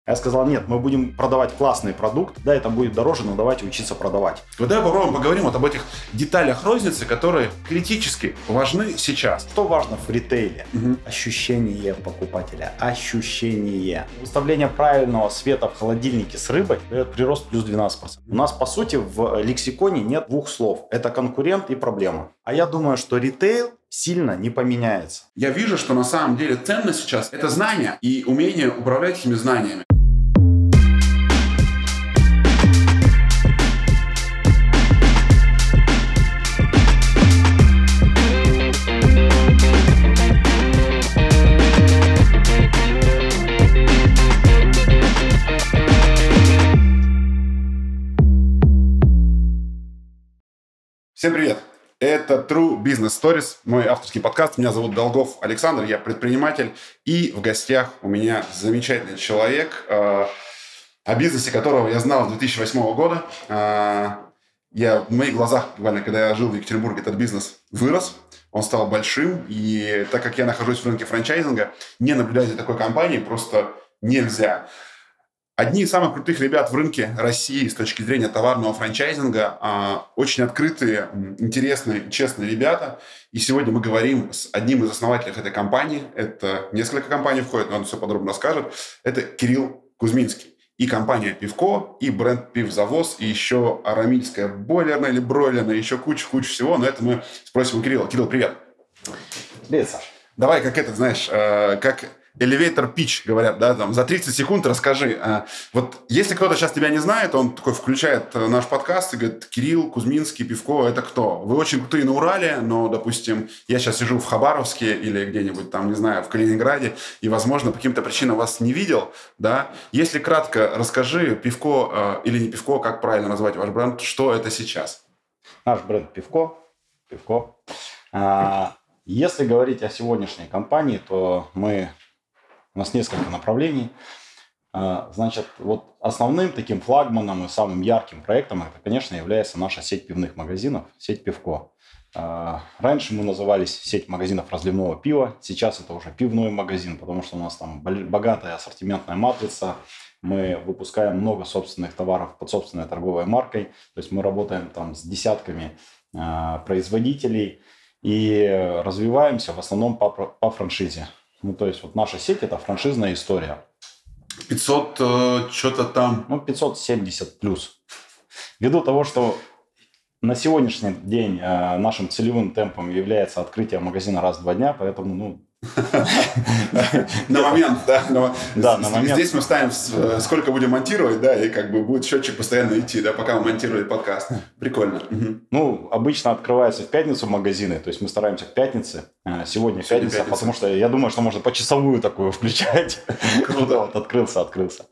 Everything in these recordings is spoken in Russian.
Я сказал, нет, мы будем продавать классный продукт, да, это будет дороже, но давайте учиться продавать. Вот давай попробуем поговорим вот об этих деталях розницы, которые критически важны сейчас. Что важно в ритейле? Ощущение покупателя, ощущение. Выставление правильного света в холодильнике с рыбой дает прирост плюс 12%. У нас, по сути, в лексиконе нет двух слов. Это конкурент и проблема. А я думаю, что ритейл сильно не поменяется. Я вижу, что на самом деле ценность сейчас – это знания и умение управлять этими знаниями. Всем привет! Это True Business Stories, мой авторский подкаст. Меня зовут Долгов Александр, я предприниматель. И в гостях у меня замечательный человек, о бизнесе которого я знал с 2008 года. В моих глазах, буквально, когда я жил в Екатеринбурге, этот бизнес вырос. Он стал большим. И так как я нахожусь в рынке франчайзинга, не наблюдать за такой компанией просто нельзя. Одни из самых крутых ребят в рынке России с точки зрения товарного франчайзинга, очень открытые, интересные, честные ребята. И сегодня мы говорим с одним из основателей этой компании. Это несколько компаний входит, но он все подробно расскажет. Это Кирилл Кузьминский. И компания «Пивко», и бренд «Пивзавоз», и еще арамильская бойлерная или бройлерная, еще куча всего. Но это мы спросим у Кирилла. Кирилл, привет. Привет, Саш. Давай, как это, знаешь, как... Elevator pitch, говорят, да, там, за 30 секунд расскажи. Вот если кто-то сейчас тебя не знает, он такой включает наш подкаст и говорит: Кирилл Кузьминский, Пивко, это кто? Вы очень крутые на Урале, но, допустим, я сейчас сижу в Хабаровске или где-нибудь там, не знаю, в Калининграде, и, возможно, по каким-то причинам вас не видел, да. Если кратко расскажи, Пивко или не Пивко, как правильно назвать ваш бренд, что это сейчас? Наш бренд Пивко. Если говорить о сегодняшней компании, то у нас несколько направлений. Значит, вот основным таким флагманом и самым ярким проектом это, конечно, является наша сеть пивных магазинов, сеть Пивко. Раньше мы назывались сеть магазинов разливного пива, сейчас это уже пивной магазин, потому что у нас там богатая ассортиментная матрица. Мы выпускаем много собственных товаров под собственной торговой маркой. То есть мы работаем там с десятками производителей и развиваемся в основном по франшизе. Ну, то есть, вот наша сеть – это франшизная история. 500 что-то там. 570 плюс. Ввиду того, что на сегодняшний день нашим целевым темпом является открытие магазина раз в 2 дня, поэтому, На момент, да? Да, на момент. Здесь мы ставим, сколько будем монтировать, да, и как бы будет счетчик постоянно идти, да, пока мы монтируем подкаст. Прикольно. Обычно открываются в пятницу магазины, то есть мы стараемся в пятнице. Сегодня пятница, потому что я думаю, что можно почасовую такую включать. Круто. Вот открылся.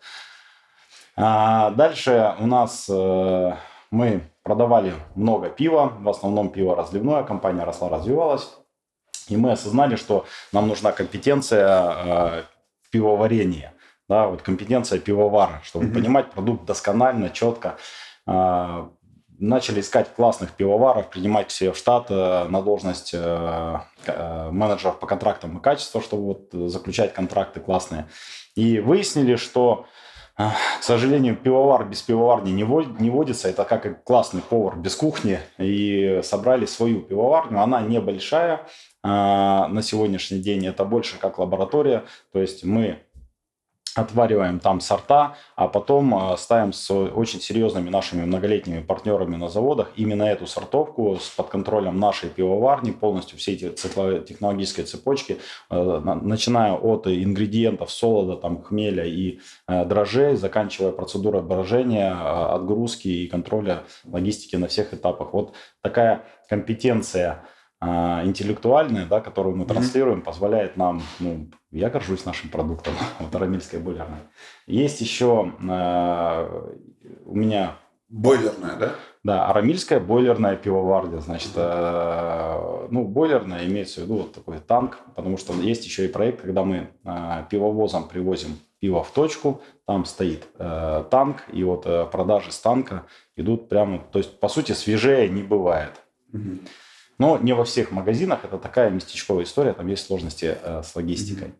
Дальше у нас мы продавали много пива, в основном пиво разливное, компания росла, развивалась. И мы осознали, что нам нужна компетенция в пивоварении, да, вот компетенция пивовара, чтобы понимать продукт досконально, четко. Начали искать классных пивоваров, принимать к себе в штат на должность менеджеров по контрактам и качеству, чтобы вот заключать контракты классные. И выяснили, что, к сожалению, пивовар без пивоварни не водится. Это как и классный повар без кухни. И собрали свою пивоварню. Она небольшая. На сегодняшний день это больше как лаборатория, то есть мы отвариваем там сорта, а потом ставим с очень серьезными нашими многолетними партнерами на заводах именно эту сортовку под контролем нашей пивоварни, полностью все эти технологические цепочки, начиная от ингредиентов солода, там, хмеля и дрожжей, заканчивая процедурой брожения, отгрузки и контроля логистики на всех этапах. Вот такая компетенция интеллектуальная, да, которую мы транслируем, позволяет нам, я горжусь нашим продуктом, вот арамильская бойлерная. Есть еще у меня... Бойлерная, да? Да, арамильская бойлерная пивоварня. Значит, бойлерная имеется в виду вот такой танк, потому что есть еще и проект, когда мы пивовозом привозим пиво в точку, там стоит танк, и вот продажи с танка идут прямо, то есть, по сути, свежее не бывает. Но не во всех магазинах, это такая местечковая история, там есть сложности с логистикой.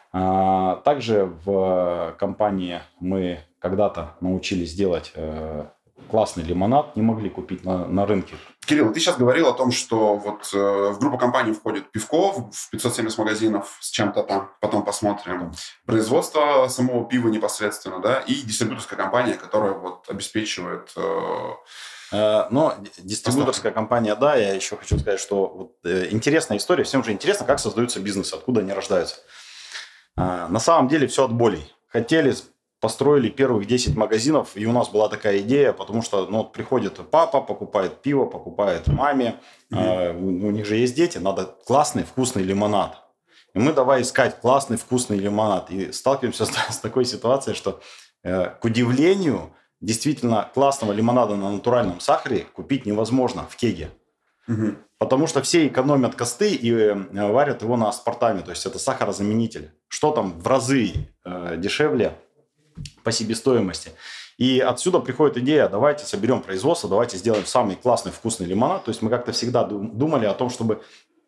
Также в компании мы когда-то научились делать классный лимонад, не могли купить на рынке. Кирилл, ты сейчас говорил о том, что вот в группу компаний входит пивко в 570 магазинов с чем-то там, потом посмотрим. Производство самого пива непосредственно, да, и дистрибьюторская компания, которая вот обеспечивает... Но дистрибьюторская компания, да, я еще хочу сказать, что вот, интересная история, всем же интересно, как создаются бизнесы, откуда они рождаются. На самом деле все от болей. Хотели, построили первых 10 магазинов, и у нас была такая идея, потому что вот приходит папа, покупает пиво, покупает маме, у них же есть дети, надо классный вкусный лимонад. И мы давай искать классный вкусный лимонад. И сталкиваемся с такой ситуацией, что, к удивлению, действительно классного лимонада на натуральном сахаре купить невозможно в кеге. Потому что все экономят косты и варят его на аспартаме. То есть это сахарозаменитель. Что там в разы дешевле по себестоимости. И отсюда приходит идея, давайте соберем производство, давайте сделаем самый классный вкусный лимонад. То есть мы как-то всегда думали о том, чтобы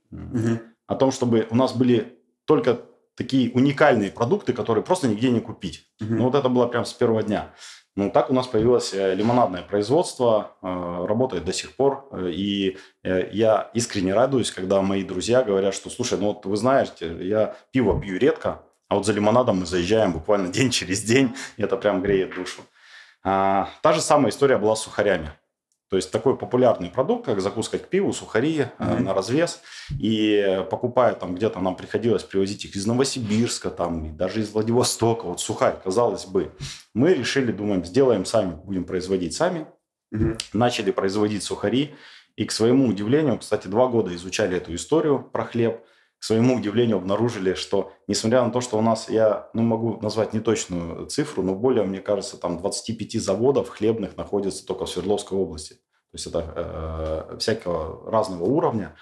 у нас были только такие уникальные продукты, которые просто нигде не купить. Ну вот это было прям с первого дня. Ну, так у нас появилось лимонадное производство, работает до сих пор. И я искренне радуюсь, когда мои друзья говорят, что, слушай, ну вот вы знаете, я пиво пью редко, а вот за лимонадом мы заезжаем буквально день через день, и это прям греет душу. Та же самая история была с сухарями. То есть такой популярный продукт, как закуска к пиву, сухари на развес. И покупая там где-то, нам приходилось привозить их из Новосибирска, там, и даже из Владивостока. Вот сухарь, казалось бы. Мы решили, думаем, сделаем сами, будем производить сами. Начали производить сухари. И к своему удивлению, кстати, 2 года изучали эту историю про хлеб. К своему удивлению обнаружили, что несмотря на то, что у нас, я могу назвать неточную цифру, но более, мне кажется, там 25 заводов хлебных находится только в Свердловской области. То есть это всякого разного уровня.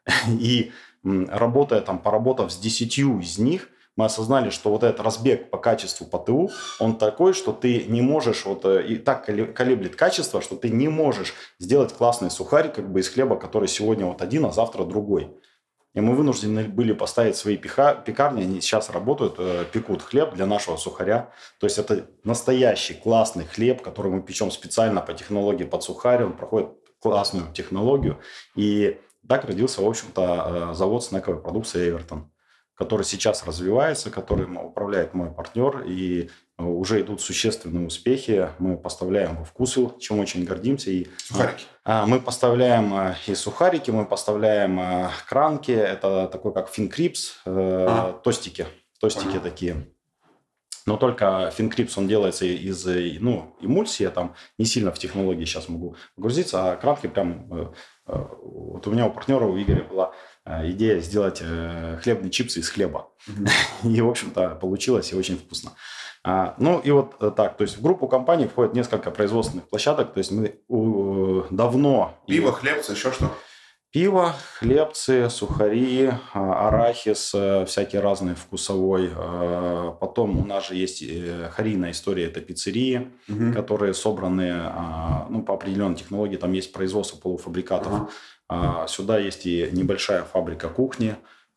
И поработав с 10 из них, мы осознали, что вот этот разбег по качеству ПТУ, он такой, что ты не можешь, и так колеблет качество, что ты не можешь сделать классный сухарь как бы из хлеба, который сегодня вот один, а завтра другой. И мы вынуждены были поставить свои пекарни, они сейчас работают, пекут хлеб для нашего сухаря. То есть это настоящий классный хлеб, который мы печем специально по технологии под сухарь, он проходит классную технологию. И так родился, в общем-то, завод снековой продукции «Эвертон», который сейчас развивается, которым управляет мой партнер, и уже идут существенные успехи. Мы поставляем во Вкусвилл, чем очень гордимся. И сухарики. Мы поставляем и сухарики, мы поставляем кранки, это такой как финкрипс, тостики такие. Но только финкрипс, он делается из эмульсии, я там не сильно в технологии сейчас могу погрузиться, а кранки прям... Вот у меня, у партнера, у Игоря была идея сделать хлебные чипсы из хлеба. И, в общем-то, получилось и очень вкусно. Ну и вот так, то есть в группу компаний входит несколько производственных площадок, то есть мы давно... Пиво, хлебцы, еще что? Пиво, хлебцы, сухари, арахис, всякий разный вкусовой. Потом у нас же есть харийная история, это пиццерии, которые собраны по определенной технологии, там есть производство полуфабрикатов. Сюда есть и небольшая фабрика кухни,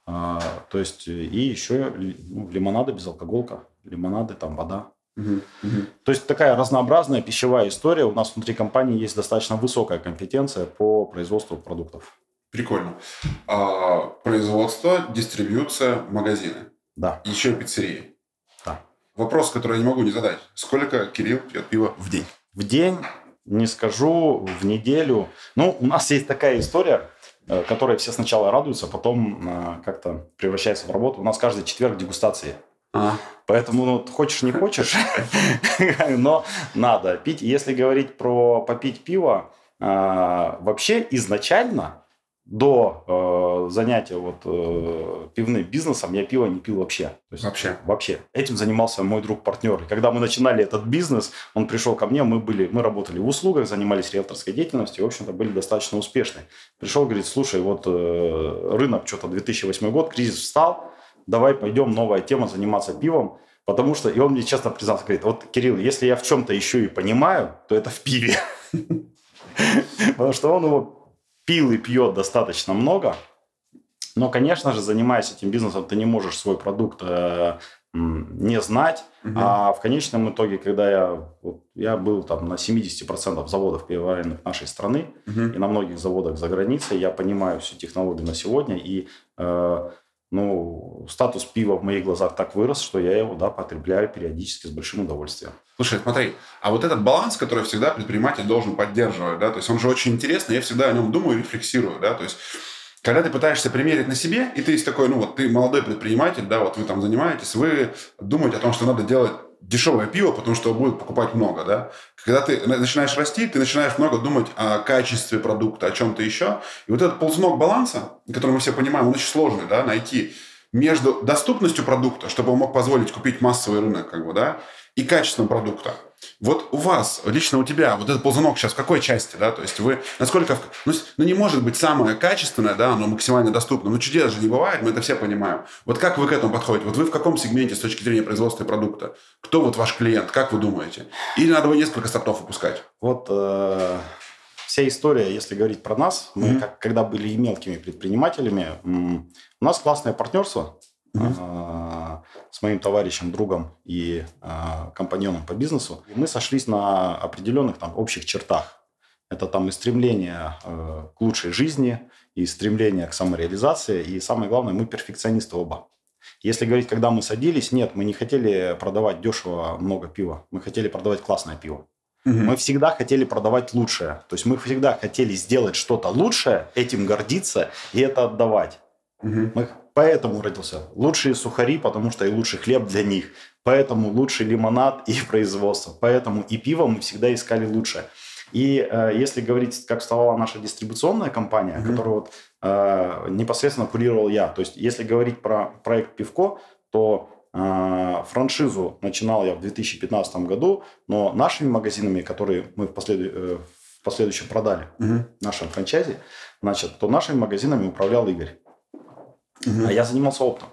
то есть и еще лимонады, безалкоголка, лимонады, там вода. То есть такая разнообразная пищевая история. У нас внутри компании есть достаточно высокая компетенция по производству продуктов. Прикольно. Производство, дистрибьюция, магазины. Да. Еще и пиццерии. Да. Вопрос, который я не могу не задать. Сколько Кирилл пьет пива в день? В день, не скажу, в неделю. У нас есть такая история, которой все сначала радуются, потом как-то превращается в работу. У нас каждый четверг дегустации. Поэтому хочешь не хочешь, но надо пить. Если говорить про попить пиво, вообще изначально до занятия пивным бизнесом я пиво не пил вообще. То есть, вообще. Этим занимался мой друг-партнер. И когда мы начинали этот бизнес, он пришел ко мне, мы работали в услугах, занимались риэлторской деятельностью, и, в общем-то, были достаточно успешны. Пришел, говорит, слушай, рынок, 2008 год, кризис встал, давай пойдем, новая тема, заниматься пивом. Потому что, и он мне честно признался, говорит, Кирилл, если я в чем-то еще и понимаю, то это в пиве. Потому что он его пил и пьет достаточно много. Но, конечно же, занимаясь этим бизнесом, ты не можешь свой продукт не знать. А в конечном итоге, когда я был там на 70% заводов пивоваренных нашей страны и на многих заводах за границей, я понимаю всю технологию на сегодня. И статус пива в моих глазах так вырос, что я его потребляю периодически с большим удовольствием. Слушай, смотри, а вот этот баланс, который всегда предприниматель должен поддерживать, да, то есть он же очень интересный, я всегда о нем думаю и рефлексирую, да, то есть когда ты пытаешься примерить на себе, и ты есть такой, ты молодой предприниматель, да, вот вы там занимаетесь, вы думаете о том, что надо делать дешевое пиво, потому что будет покупать много, да. Когда ты начинаешь расти, ты начинаешь много думать о качестве продукта, о чем-то еще. И вот этот ползунок баланса, который мы все понимаем, он очень сложный, да, найти между доступностью продукта, чтобы он мог позволить купить массовый рынок, и качеством продукта. Вот у вас, лично у тебя, вот этот ползунок сейчас в какой части, да, то есть вы, насколько, не может быть самое качественное, да, оно максимально доступно, чудес же не бывает, мы это все понимаем. Вот как вы к этому подходите? Вот вы в каком сегменте с точки зрения производства продукта? Кто вот ваш клиент, как вы думаете? Или надо вы несколько стартов выпускать? Вся история, если говорить про нас, мы, когда были и мелкими предпринимателями, у нас классное партнерство с моим товарищем, другом и компаньоном по бизнесу. И мы сошлись на определенных общих чертах. Это и стремление к лучшей жизни, и стремление к самореализации. И самое главное, мы перфекционисты оба. Если говорить, когда мы садились, нет, мы не хотели продавать дешево много пива. Мы хотели продавать классное пиво. Мы всегда хотели продавать лучшее. То есть мы всегда хотели сделать что-то лучшее, этим гордиться и это отдавать. Поэтому родился лучшие сухари, потому что и лучший хлеб для них. Поэтому лучший лимонад и производство. Поэтому и пиво мы всегда искали лучшее. И если говорить, как вставала наша дистрибуционная компания, которую непосредственно курировал я. То есть если говорить про проект «Пивко», то франшизу начинал я в 2015 году, но нашими магазинами, которые мы в последующем продали нашим франчайзе, то нашими магазинами управлял Игорь. А я занимался оптом.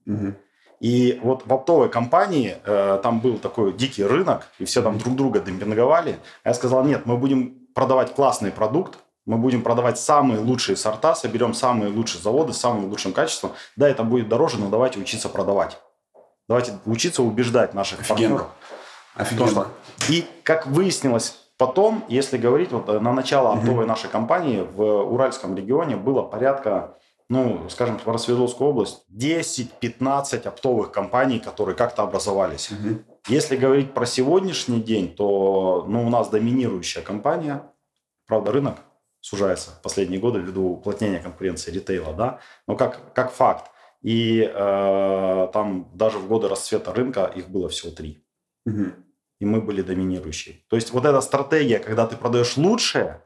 И вот в оптовой компании там был такой дикий рынок, и все там друг друга демпинговали. А я сказал, нет, мы будем продавать классный продукт, мы будем продавать самые лучшие сорта, соберем самые лучшие заводы с самым лучшим качеством. Да, это будет дороже, но давайте учиться продавать. Давайте учиться убеждать наших партнеров. Офигенно. И как выяснилось потом, если говорить, на начало оптовой нашей компании в Уральском регионе было порядка, скажем, про Свердловскую область, 10-15 оптовых компаний, которые как-то образовались. Если говорить про сегодняшний день, то у нас доминирующая компания, правда, рынок сужается в последние годы ввиду уплотнения конкуренции ритейла, да, но как факт. И там даже в годы расцвета рынка их было всего 3. И мы были доминирующие. То есть вот эта стратегия, когда ты продаешь лучшее,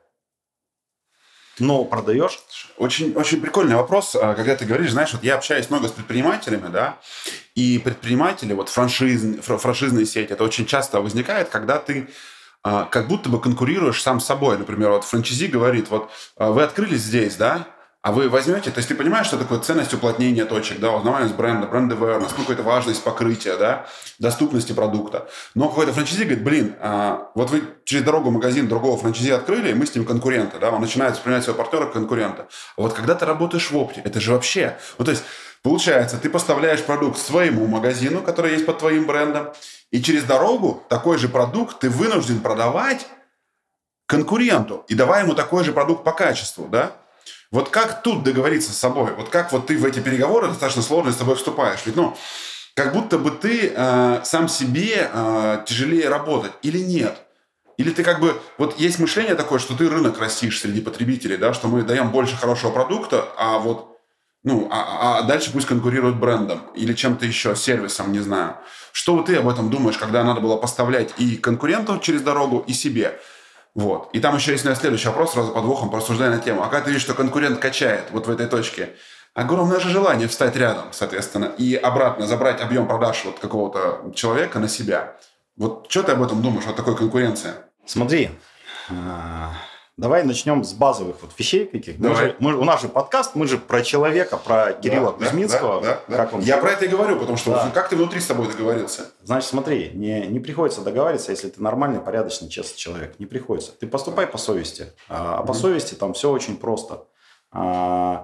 но продаешь... Очень, очень прикольный вопрос, когда ты говоришь, знаешь, я общаюсь много с предпринимателями, да, и предприниматели, франшизные сети, это очень часто возникает, когда ты как будто бы конкурируешь сам с собой. Например, франчайзи говорит, вы открылись здесь, да, а вы возьмете, то есть ты понимаешь, что такое ценность уплотнения точек, да, узнаваемость бренда, бренд-awareness, какая-то важность покрытия, да, доступности продукта. Но какой-то франчайзи говорит, вот вы через дорогу магазин другого франчайзи открыли, и мы с ним конкуренты, да, он начинает воспринимать своего партнера как конкурента. А вот когда ты работаешь в опте, это же вообще, то есть получается, ты поставляешь продукт своему магазину, который есть под твоим брендом, и через дорогу такой же продукт ты вынужден продавать конкуренту, и давай ему такой же продукт по качеству, да. Вот как тут договориться с собой? Вот как ты в эти переговоры достаточно сложно с тобой вступаешь? Ведь, как будто бы ты сам себе тяжелее работать или нет? Или ты есть мышление такое, что ты рынок растишь среди потребителей, да, что мы даем больше хорошего продукта, а дальше пусть конкурируют брендом или чем-то еще, сервисом, не знаю. Что ты об этом думаешь, когда надо было поставлять и конкуренту через дорогу, и себе? И там еще есть следующий вопрос, сразу подвохом порассуждая на тему. А когда ты видишь, что конкурент качает в этой точке, огромное же желание встать рядом, соответственно, и обратно забрать объем продаж какого-то человека на себя. Что ты об этом думаешь, такой конкуренции? Смотри, давай начнем с базовых вещей каких. У нас же подкаст, мы же про человека, про Кирилла Кузьминского. Да. Я про это и говорю, потому что как ты внутри с тобой договорился? Значит, смотри, не приходится договариваться, если ты нормальный, порядочный, честный человек. Не приходится. Ты поступай по совести. А по совести там все очень просто.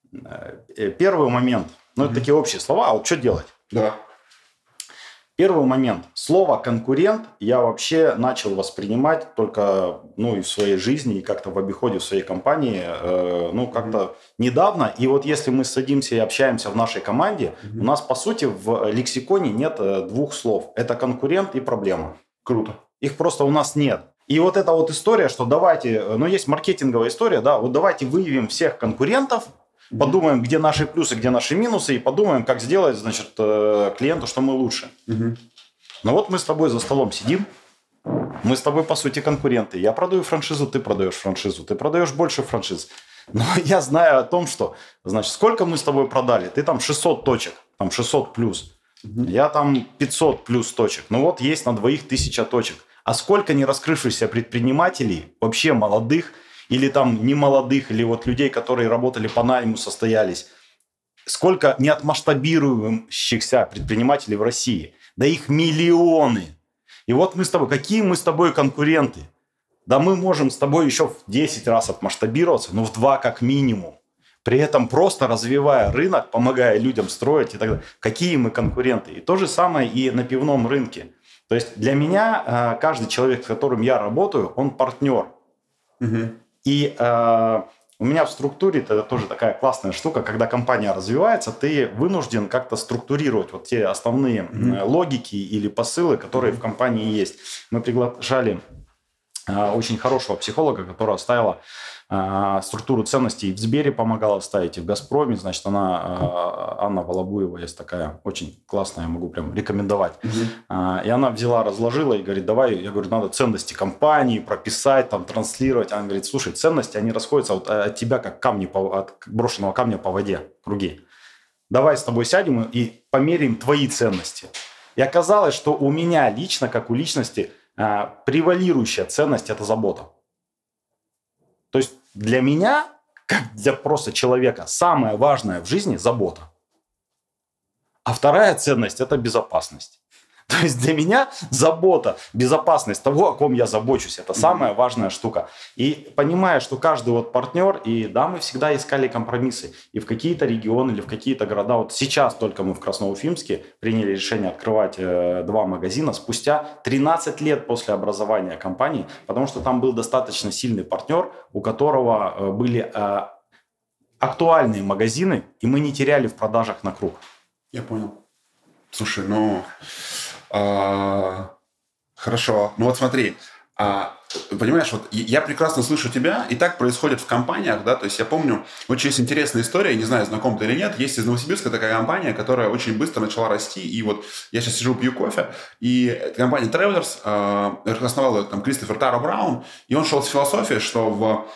Первый момент, это такие общие слова, а вот что делать? Да. Первый момент. Слово «конкурент» я вообще начал воспринимать только и в своей жизни, и как-то в обиходе в своей компании, как-то недавно. И вот если мы садимся и общаемся в нашей команде, у нас, по сути, в лексиконе нет двух слов. Это конкурент и проблема. Круто. Их просто у нас нет. И вот эта вот история, что давайте, есть маркетинговая история, да, вот давайте выявим всех конкурентов, подумаем, где наши плюсы, где наши минусы, и подумаем, как сделать, клиенту, что мы лучше. Но вот мы с тобой за столом сидим, мы с тобой, по сути, конкуренты. Я продаю франшизу, ты продаешь франшизу, ты продаешь больше франшиз. Но я знаю о том, что, сколько мы с тобой продали? Ты там 600 точек, там 600 плюс. Я там 500 плюс точек. Есть на двоих 1000 точек. А сколько не раскрывшихся предпринимателей, вообще молодых, или там не молодых, или вот людей, которые работали по найму, состоялись. Сколько неотмасштабирующихся предпринимателей в России? Да их миллионы. И вот мы с тобой, какие мы с тобой конкуренты? Да мы можем с тобой еще в 10 раз отмасштабироваться, в 2 как минимум. При этом просто развивая рынок, помогая людям строить и так далее. Какие мы конкуренты? И то же самое и на пивном рынке. То есть для меня каждый человек, с которым я работаю, он партнер. И у меня в структуре это тоже такая классная штука, когда компания развивается, ты вынужден как-то структурировать вот те основные логики или посылы, которые в компании есть. Мы приглашали очень хорошего психолога, которая ставила структуру ценностей и в Сбере помогала ставить, и в Газпроме. Анна Волобуева есть такая, очень классная, я могу прям рекомендовать. И она взяла, разложила и говорит, давай, я говорю, надо ценности компании прописать, там, транслировать. Она говорит, слушай, ценности, они расходятся от тебя, как камни, от брошенного камня по воде, круги. Давай с тобой сядем и померяем твои ценности. И оказалось, что у меня лично, как у личности, превалирующая ценность – это забота. То есть для меня, как для просто человека, самое важное в жизни – забота. А вторая ценность – это безопасность. То есть для меня забота, безопасность того, о ком я забочусь, это самая важная штука. И понимая, что каждый вот партнер, и да, мы всегда искали компромиссы. И в какие-то регионы или в какие-то города. Вот сейчас только мы в Красноуфимске приняли решение открывать 2 магазина спустя 13 лет после образования компании, потому что там был достаточно сильный партнер, у которого были актуальные магазины, и мы не теряли в продажах на круг. Я понял. Слушай, хорошо. Вот смотри, понимаешь, вот я прекрасно слышу тебя, и так происходит в компаниях, да, то есть я помню, очень есть интересная история, не знаю, знаком ты или нет, есть из Новосибирска такая компания, которая очень быстро начала расти, и вот я сейчас сижу, пью кофе, и компания Travelers, основал ее там Кристофер Таро Браун, и он шел с философией, что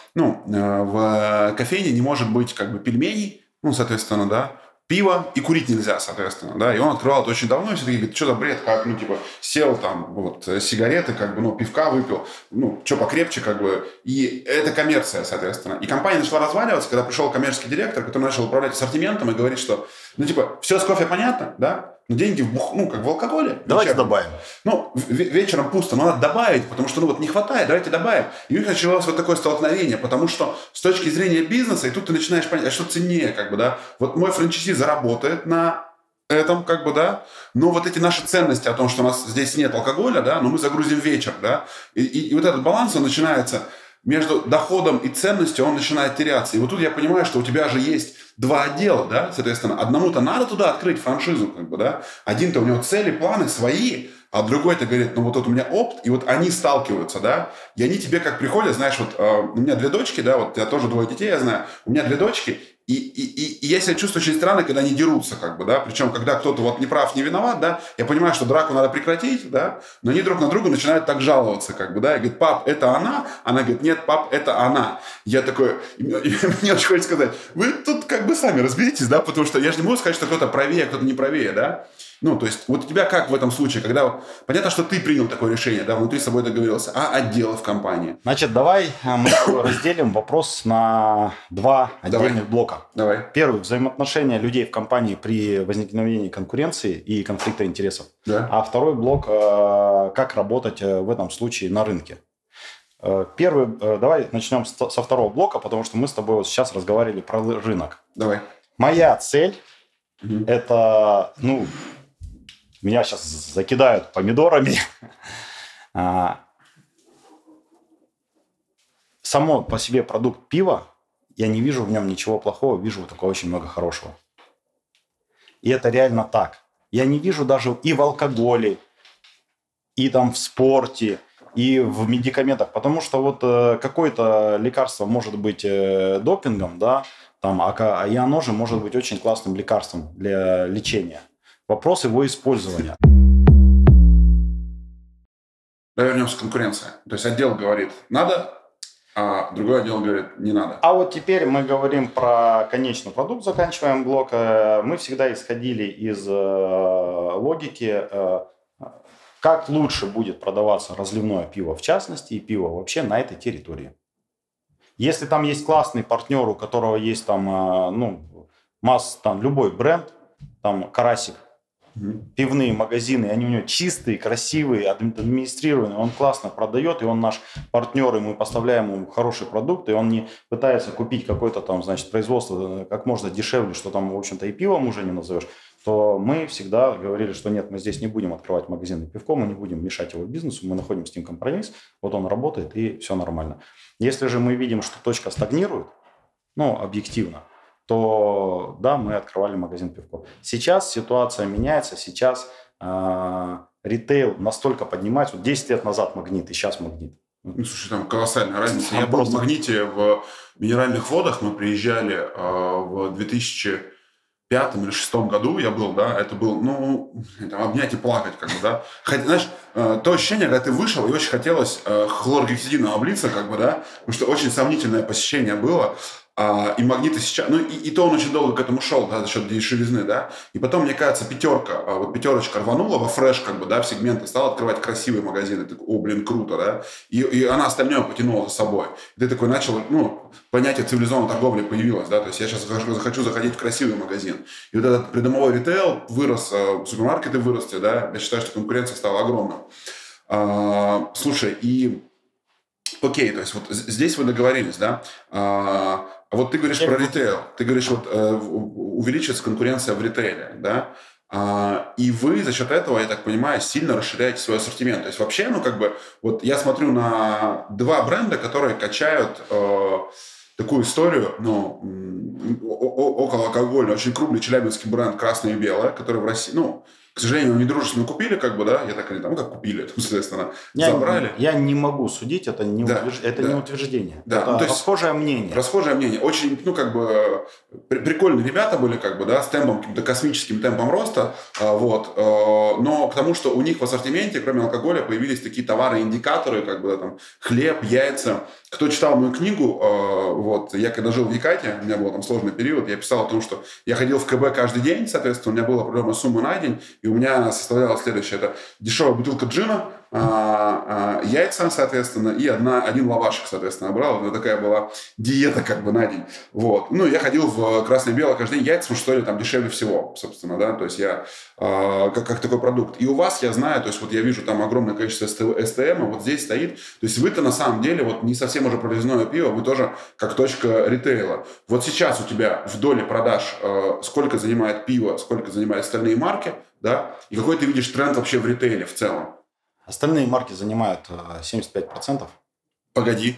в кофейне не может быть как бы пельменей, соответственно, да, пиво и курить нельзя, соответственно, да, и он открывал это очень давно, и все такие говорят, что за бред, как, сел там, сигареты, пивка выпил, что покрепче, и это коммерция, соответственно. И компания начала разваливаться, когда пришел коммерческий директор, который начал управлять ассортиментом и говорит, что, все с кофе понятно, да, но деньги в алкоголе. Давайте добавим. Вечером пусто, но надо добавить, потому что не хватает, давайте добавим. И у них началось вот такое столкновение, потому что с точки зрения бизнеса, и тут ты начинаешь понять, а что ценнее, да. Вот мой франчайзи заработает на этом, но вот эти наши ценности о том, что у нас здесь нет алкоголя, да, но мы загрузим вечер, да, и вот этот баланс, он начинается между доходом и ценностью, он начинает теряться. И вот тут я понимаю, что у тебя же есть 2 отдела, да, соответственно, одному-то надо туда открыть франшизу, да, один-то у него цели, планы свои, а другой-то говорит, вот тут у меня опт, и вот они сталкиваются, да, и они тебе как приходят, знаешь, у меня 2 дочки, да, вот я тоже 2 детей, я знаю, у меня 2 дочки, и я себя чувствую очень странно, когда они дерутся, да, причем, когда кто-то не прав, не виноват, да, я понимаю, что драку надо прекратить, да, но они друг на друга начинают так жаловаться, да, и говорит, пап, это она говорит, нет, пап, это она. Я такой, мне очень хочется сказать, вы тут сами разберитесь, да, потому что я же не могу сказать, что кто-то правее, кто-то не правее, да. То есть, вот у тебя как в этом случае, когда понятно, что ты принял такое решение, да, внутри с собой договорился, а отделы в компании? Значит, давай мы разделим вопрос на 2 отдельных блока. Давай. Первый – взаимоотношения людей в компании при возникновении конкуренции и конфликта интересов. Да. А второй блок – как работать в этом случае на рынке. Первый, давай начнем со второго блока, потому что мы с тобой вот сейчас разговаривали про рынок. Давай. Моя цель это, меня сейчас закидают помидорами. Само по себе продукт пива, я не вижу в нем ничего плохого, вижу только очень много хорошего. И это реально так. Я не вижу даже и в алкоголе, и там в спорте, и в медикаментах. Потому что вот какое-то лекарство может быть допингом, да, там, и оно же может быть очень классным лекарством для лечения. Вопрос его использования. Давай вернемся к конкуренции. То есть отдел говорит «надо», а другой отдел говорит «не надо». А вот теперь мы говорим про конечный продукт, заканчиваем блок. Мы всегда исходили из логики, как лучше будет продаваться разливное пиво в частности и пиво вообще на этой территории. Если там есть классный партнер, у которого есть там, там любой бренд, там Карасик, пивные магазины, они у него чистые, красивые, администрированные, он классно продает, и он наш партнер, и мы поставляем ему хороший продукт, и он не пытается купить какое-то там, значит, производство как можно дешевле, что там, в общем-то, и пивом уже не назовешь, то мы всегда говорили, что нет, мы здесь не будем открывать магазины пивко, мы не будем мешать его бизнесу, мы находим с ним компромисс, вот он работает, и все нормально. Если же мы видим, что точка стагнирует, объективно, то да, мы открывали магазин пивко. Сейчас ситуация меняется, сейчас ритейл настолько поднимается. Вот 10 лет назад Магнит, и сейчас Магнит. Слушай, там колоссальная разница. Я был в Магните в Минеральных водах, мы приезжали в 2005 или 2006 году, я был, да, это был, обнять и плакать, как бы, да. Хотя, знаешь, то ощущение, когда ты вышел, и очень хотелось хлоргексидином облиться, как бы, да, потому что очень сомнительное посещение было. И Магниты сейчас... и то он очень долго к этому шел, да, за счет дешевизны, да. И потом, мне кажется, пятерочка рванула во фреш, как бы, да, в сегменты, стала открывать красивые магазины. Ты такой, круто, да. И она остальное потянула за собой. И ты такой начал, понятие цивилизованной торговли появилось, да. То есть я сейчас захочу заходить в красивый магазин. И вот этот придомовой ритейл вырос, супермаркеты выросли, да. Я считаю, что конкуренция стала огромной. Слушай, окей, то есть вот здесь вы договорились, да. Вот ты говоришь про ритейл, ты говоришь, вот увеличивается конкуренция в ритейле, да, и вы за счет этого, я так понимаю, сильно расширяете свой ассортимент. То есть вообще, вот я смотрю на два бренда, которые качают такую историю, около алкогольную, очень крупный челябинский бренд «Красное и белое», который в России, к сожалению, недружественно купили, как бы, да, я так говорю, как купили, соответственно, забрали. Я не могу судить, это не утверждение. Да, это расхожее мнение. Расхожее мнение. Очень, прикольные ребята были, как бы, да, с темпом, каким-то космическим темпом роста, но потому что у них в ассортименте, кроме алкоголя, появились такие товары-индикаторы, как бы, да, там, хлеб, яйца. Кто читал мою книгу, я когда жил в Якате, у меня был там сложный период, я писал о том, что я ходил в КБ каждый день, соответственно, у меня была определенная сумма на день, и у меня составлялось следующее. Это дешевая бутылка джина, яйца, соответственно, и один лавашек, соответственно, брал. Это такая была диета, как бы, на день. Вот. Я ходил в красное-белое каждый день. Яйца, что ли, там дешевле всего, собственно, да. То есть я как такой продукт. И у вас, я знаю, то есть вот я вижу там огромное количество СТМ, вот здесь стоит. То есть вы-то на самом деле вот не совсем уже провизионное пиво, вы тоже как точка ритейла. Вот сейчас у тебя в доле продаж сколько занимает пиво, сколько занимают остальные марки, да, и какой ты видишь тренд вообще в ритейле в целом? Остальные марки занимают 75%. Погоди.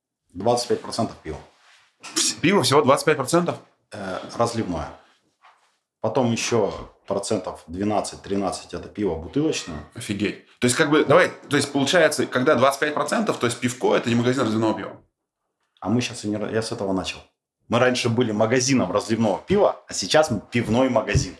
25% пива. Пиво всего 25%? Разливное. Потом еще процентов 12-13 это пиво бутылочное. Офигеть. То есть, как бы, давай, то есть, получается, когда 25%, то есть, пивко – это не магазин разливного пива. А мы сейчас, я с этого начал. Мы раньше были магазином разливного пива, а сейчас мы пивной магазин.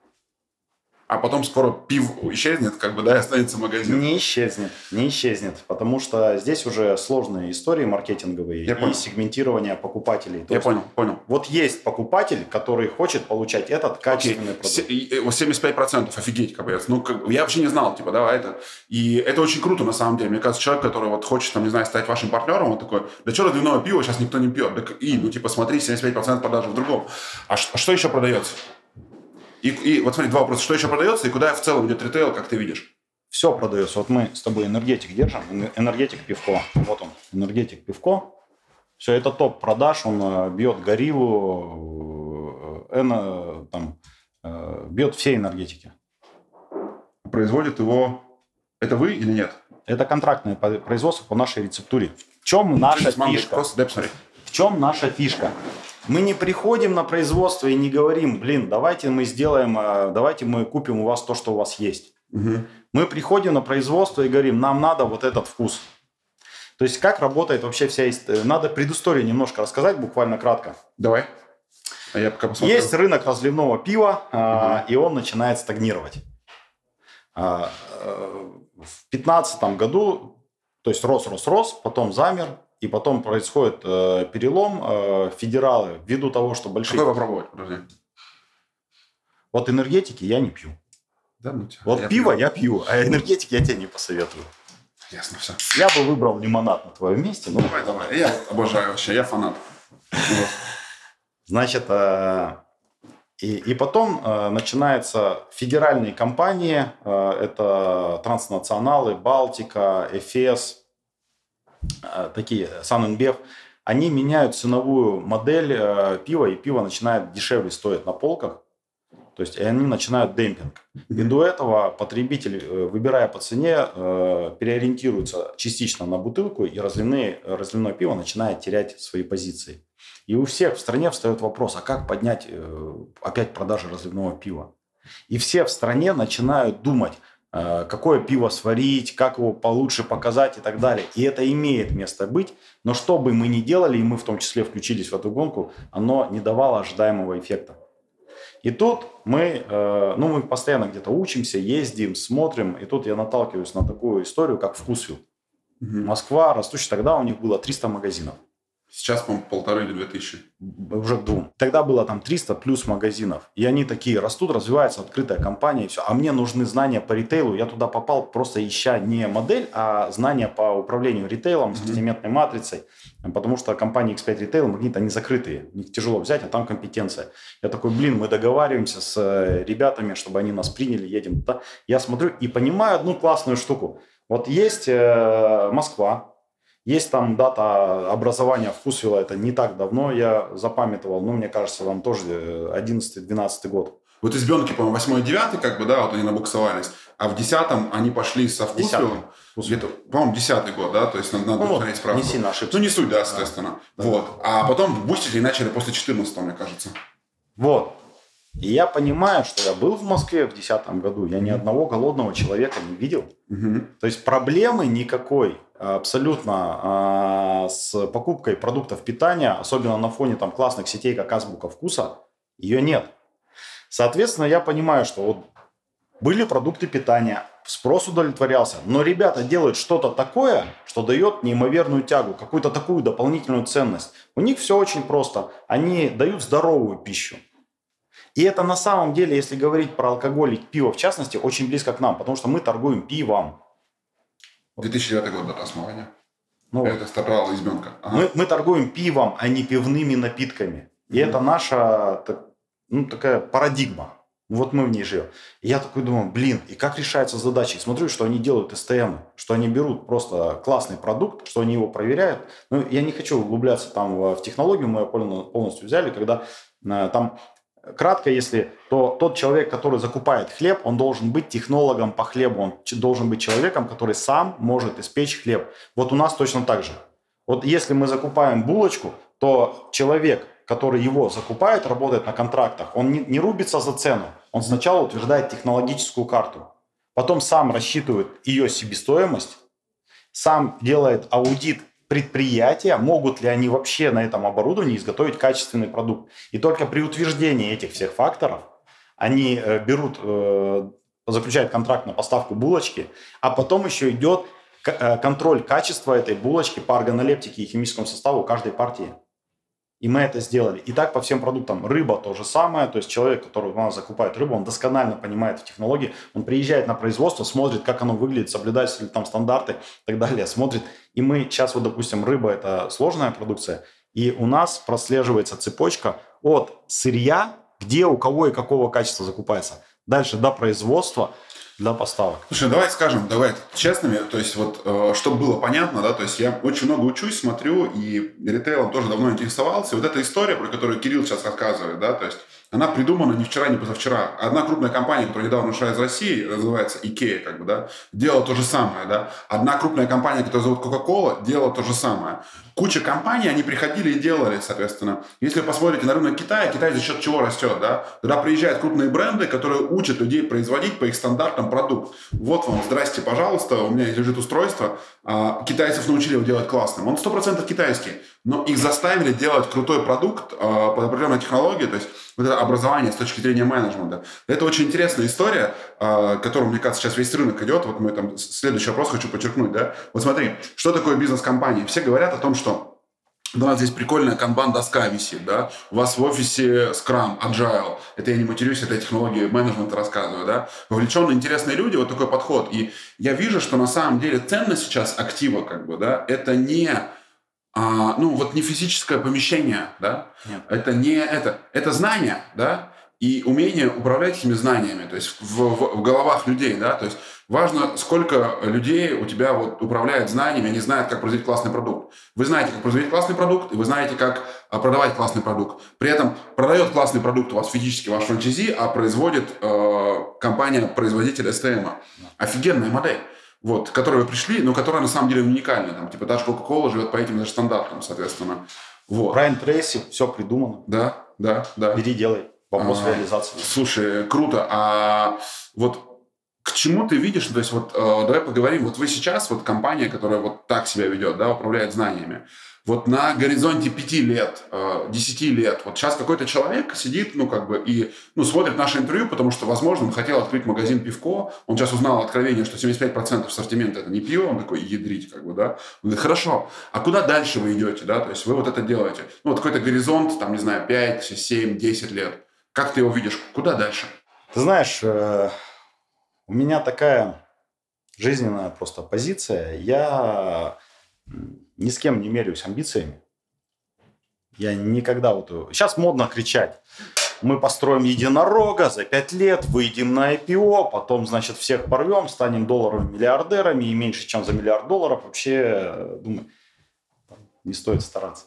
А потом скоро пиво исчезнет, как бы, да, и останется магазин. Не исчезнет, потому что здесь уже сложные истории маркетинговые и сегментирование покупателей. Я понял. Вот есть покупатель, который хочет получать этот качественный продукт. 75%, офигеть, капец. Я вообще не знал, это. И это очень круто, на самом деле. Мне кажется, человек, который вот хочет, там, не знаю, стать вашим партнером, он такой, да что разливное пиво сейчас никто не пьет. Смотри, 75% продажи в другом. А что еще продается? И вот смотри, два вопроса. Что еще продается и куда в целом идет ритейл, как ты видишь? Все продается. Вот мы с тобой энергетик держим, энергетик пивко. Вот он, энергетик пивко. Все, это топ продаж, он бьет гориллу, бьет все энергетики. Производит его... Это вы или нет? Это контрактное производство по нашей рецептуре. В чем наша фишка? Просто дай посмотреть. В чем наша фишка? Мы не приходим на производство и не говорим, давайте мы сделаем, давайте мы купим у вас то, что у вас есть. Угу. Мы приходим на производство и говорим, нам надо вот этот вкус. То есть, как работает вообще вся история? Надо предысторию немножко рассказать, буквально кратко. Давай. А я пока посмотрю. Есть рынок разливного пива, и он начинает стагнировать. В 2015 году, то есть рос, потом замер, и потом происходит перелом. Федералы, ввиду того, что большие... Какой попробовать? Подожди. Вот энергетики я не пью. Да, вот пиво я пью, а энергетики я тебе не посоветую. Ясно, все. Я бы выбрал лимонад на твоем месте. Но... Давай. Я обожаю вообще, я фанат. Значит, и потом начинаются федеральные компании, это транснационалы, Балтика, Эфес, такие, Сан-Инбев. Они меняют ценовую модель пива, и пиво начинает дешевле стоить на полках. То есть, и они начинают демпинг. И до этого потребитель, выбирая по цене, переориентируется частично на бутылку, и разливное пиво начинает терять свои позиции. И у всех в стране встает вопрос, а как поднять опять продажи разливного пива? И все в стране начинают думать, какое пиво сварить, как его получше показать и так далее. И это имеет место быть, но что бы мы ни делали, и мы в том числе включились в эту гонку, оно не давало ожидаемого эффекта. И тут мы постоянно где-то учимся, ездим, смотрим. И тут я наталкиваюсь на такую историю, как Вкусвилл. Москва, растущая, тогда у них было 300 магазинов. Сейчас, по-моему, 1500 или 2000. Уже к 2. Тогда было там 300 плюс магазинов. И они такие растут, развивается открытая компания и все. А мне нужны знания по ритейлу. Я туда попал, просто ища не модель, а знания по управлению ритейлом, ассортиментной матрицей. Потому что компании X5 Retail, Магнит, они закрытые. Их тяжело взять, а там компетенция. Я такой, мы договариваемся с ребятами, чтобы они нас приняли, едем туда. Я смотрю и понимаю одну классную штуку. Вот есть Москва. Есть там дата образования Вкусвилла, это не так давно, я запамятовал, мне кажется, там тоже 11-12 год. Вот избенки, по-моему, 8-9, вот они набуксовались, а в 10-м они пошли со Вкусвиллом, где-то, по-моему, 10-й год, да, то есть надо посмотреть справку. Не сильно ошибся. Не суть, да, соответственно. Да. Вот. А потом бустить начали после 14-го, мне кажется. Вот. И я понимаю, что я был в Москве в 2010 году, я ни одного голодного человека не видел. То есть проблемы никакой абсолютно с покупкой продуктов питания, особенно на фоне там классных сетей, как Азбука Вкуса, ее нет. Соответственно, я понимаю, что вот были продукты питания, спрос удовлетворялся, но ребята делают что-то такое, что дает неимоверную тягу, какую-то такую дополнительную ценность. У них все очень просто. Они дают здоровую пищу. И это на самом деле, если говорить про алкоголь и пиво в частности, очень близко к нам, потому что мы торгуем пивом. 2009 год, дата основания. Это стартовала избенка. Ага. Мы торгуем пивом, а не пивными напитками. И это наша такая парадигма. Вот мы в ней живем. И я такой думаю, и как решается задача? И смотрю, что они делают СТМ, что они берут просто классный продукт, что они его проверяют. Я не хочу углубляться там в технологию, мы ее полностью взяли, когда там... Кратко, если, то тот человек, который закупает хлеб, он должен быть технологом по хлебу, он должен быть человеком, который сам может испечь хлеб. Вот у нас точно так же. Вот если мы закупаем булочку, то человек, который его закупает, работает на контрактах, он не рубится за цену. Он сначала утверждает технологическую карту, потом сам рассчитывает ее себестоимость, сам делает аудит предприятия, могут ли они вообще на этом оборудовании изготовить качественный продукт. И только при утверждении этих всех факторов они заключают контракт на поставку булочки, а потом еще идет контроль качества этой булочки по органолептике и химическому составу каждой партии. И мы это сделали. И так по всем продуктам. Рыба то же самое. То есть человек, который у нас закупает рыбу, он досконально понимает в технологии. Он приезжает на производство, смотрит, как оно выглядит, соблюдаются ли там стандарты и так далее. Смотрит. И мы сейчас, допустим, рыба – это сложная продукция. И у нас прослеживается цепочка от сырья, где у кого и какого качества закупается. Дальше до производства. для поставок. Слушай, давай честными, то есть вот, чтобы было понятно, да, то есть я очень много учусь, смотрю, и ритейлом тоже давно интересовался. И вот эта история, про которую Кирилл сейчас рассказывает, да, то есть она придумана не вчера, не позавчера. Одна крупная компания, которая недавно ушла из России, называется IKEA, как бы, да, делала то же самое, да. Одна крупная компания, которая зовут Coca-Cola, делала то же самое. Куча компаний, они приходили и делали, соответственно. Если вы посмотрите на рынок Китая, Китай за счет чего растет, да? Туда приезжают крупные бренды, которые учат людей производить по их стандартам продукт. Вот вам, здрасте, пожалуйста, у меня лежит устройство. Китайцев научили его делать классным. Он 100% китайский, но их заставили делать крутой продукт под определенной технологией, то есть вот это образование с точки зрения менеджмента. Это очень интересная история, которую, мне кажется, сейчас весь рынок идет. Вот мы там следующий вопрос хочу подчеркнуть, да. Вот смотри, что такое бизнес-компания? Все говорят о том, что у нас здесь прикольная канбан-доска висит, да, у вас в офисе Scrum, Agile, это я не матерюсь, это я технологии менеджмента рассказываю, да, вовлеченные интересные люди, вот такой подход. И я вижу, что на самом деле ценность сейчас актива, как бы, да, это не... не физическое помещение, да, Нет. это не это знание, да, и умение управлять этими знаниями, то есть в головах людей, да, то есть важно, сколько людей у тебя вот управляют знаниями, они знают, как производить классный продукт. Вы знаете, как производить классный продукт, и вы знаете, как продавать классный продукт. При этом продает классный продукт у вас физически ваш франчайзи, а производит компания-производитель STM. Офигенная модель. Вот, к которой вы пришли, но которая на самом деле уникальна. Там, типа, даже Coca-Cola живет по этим же стандартам, соответственно. Вот. Брайан Трейси, все придумано. Да. Бери, делай. Вопрос реализации. Слушай, круто. А вот к чему ты видишь? То есть, вот давай поговорим. Вот вы сейчас, вот компания, которая вот так себя ведет, да, управляет знаниями. Вот на горизонте 5 лет, 10 лет, вот сейчас какой-то человек сидит, и смотрит наше интервью, потому что, возможно, он хотел открыть магазин пивко, он сейчас узнал откровение, что 75% ассортимента это не пиво, он такой, ядрить, Он говорит, хорошо, а куда дальше вы идете, да, то есть вы вот это делаете. Вот какой-то горизонт, там, не знаю, 5, 7, 10 лет. Как ты его видишь? Куда дальше? Ты знаешь, у меня такая жизненная просто позиция, я... ни с кем не меряюсь амбициями. Я никогда Сейчас модно кричать. Мы построим единорога, за 5 лет выйдем на IPO, потом, значит, всех порвем, станем долларовыми миллиардерами и меньше, чем за $1 миллиард. Вообще, думаю, не стоит стараться.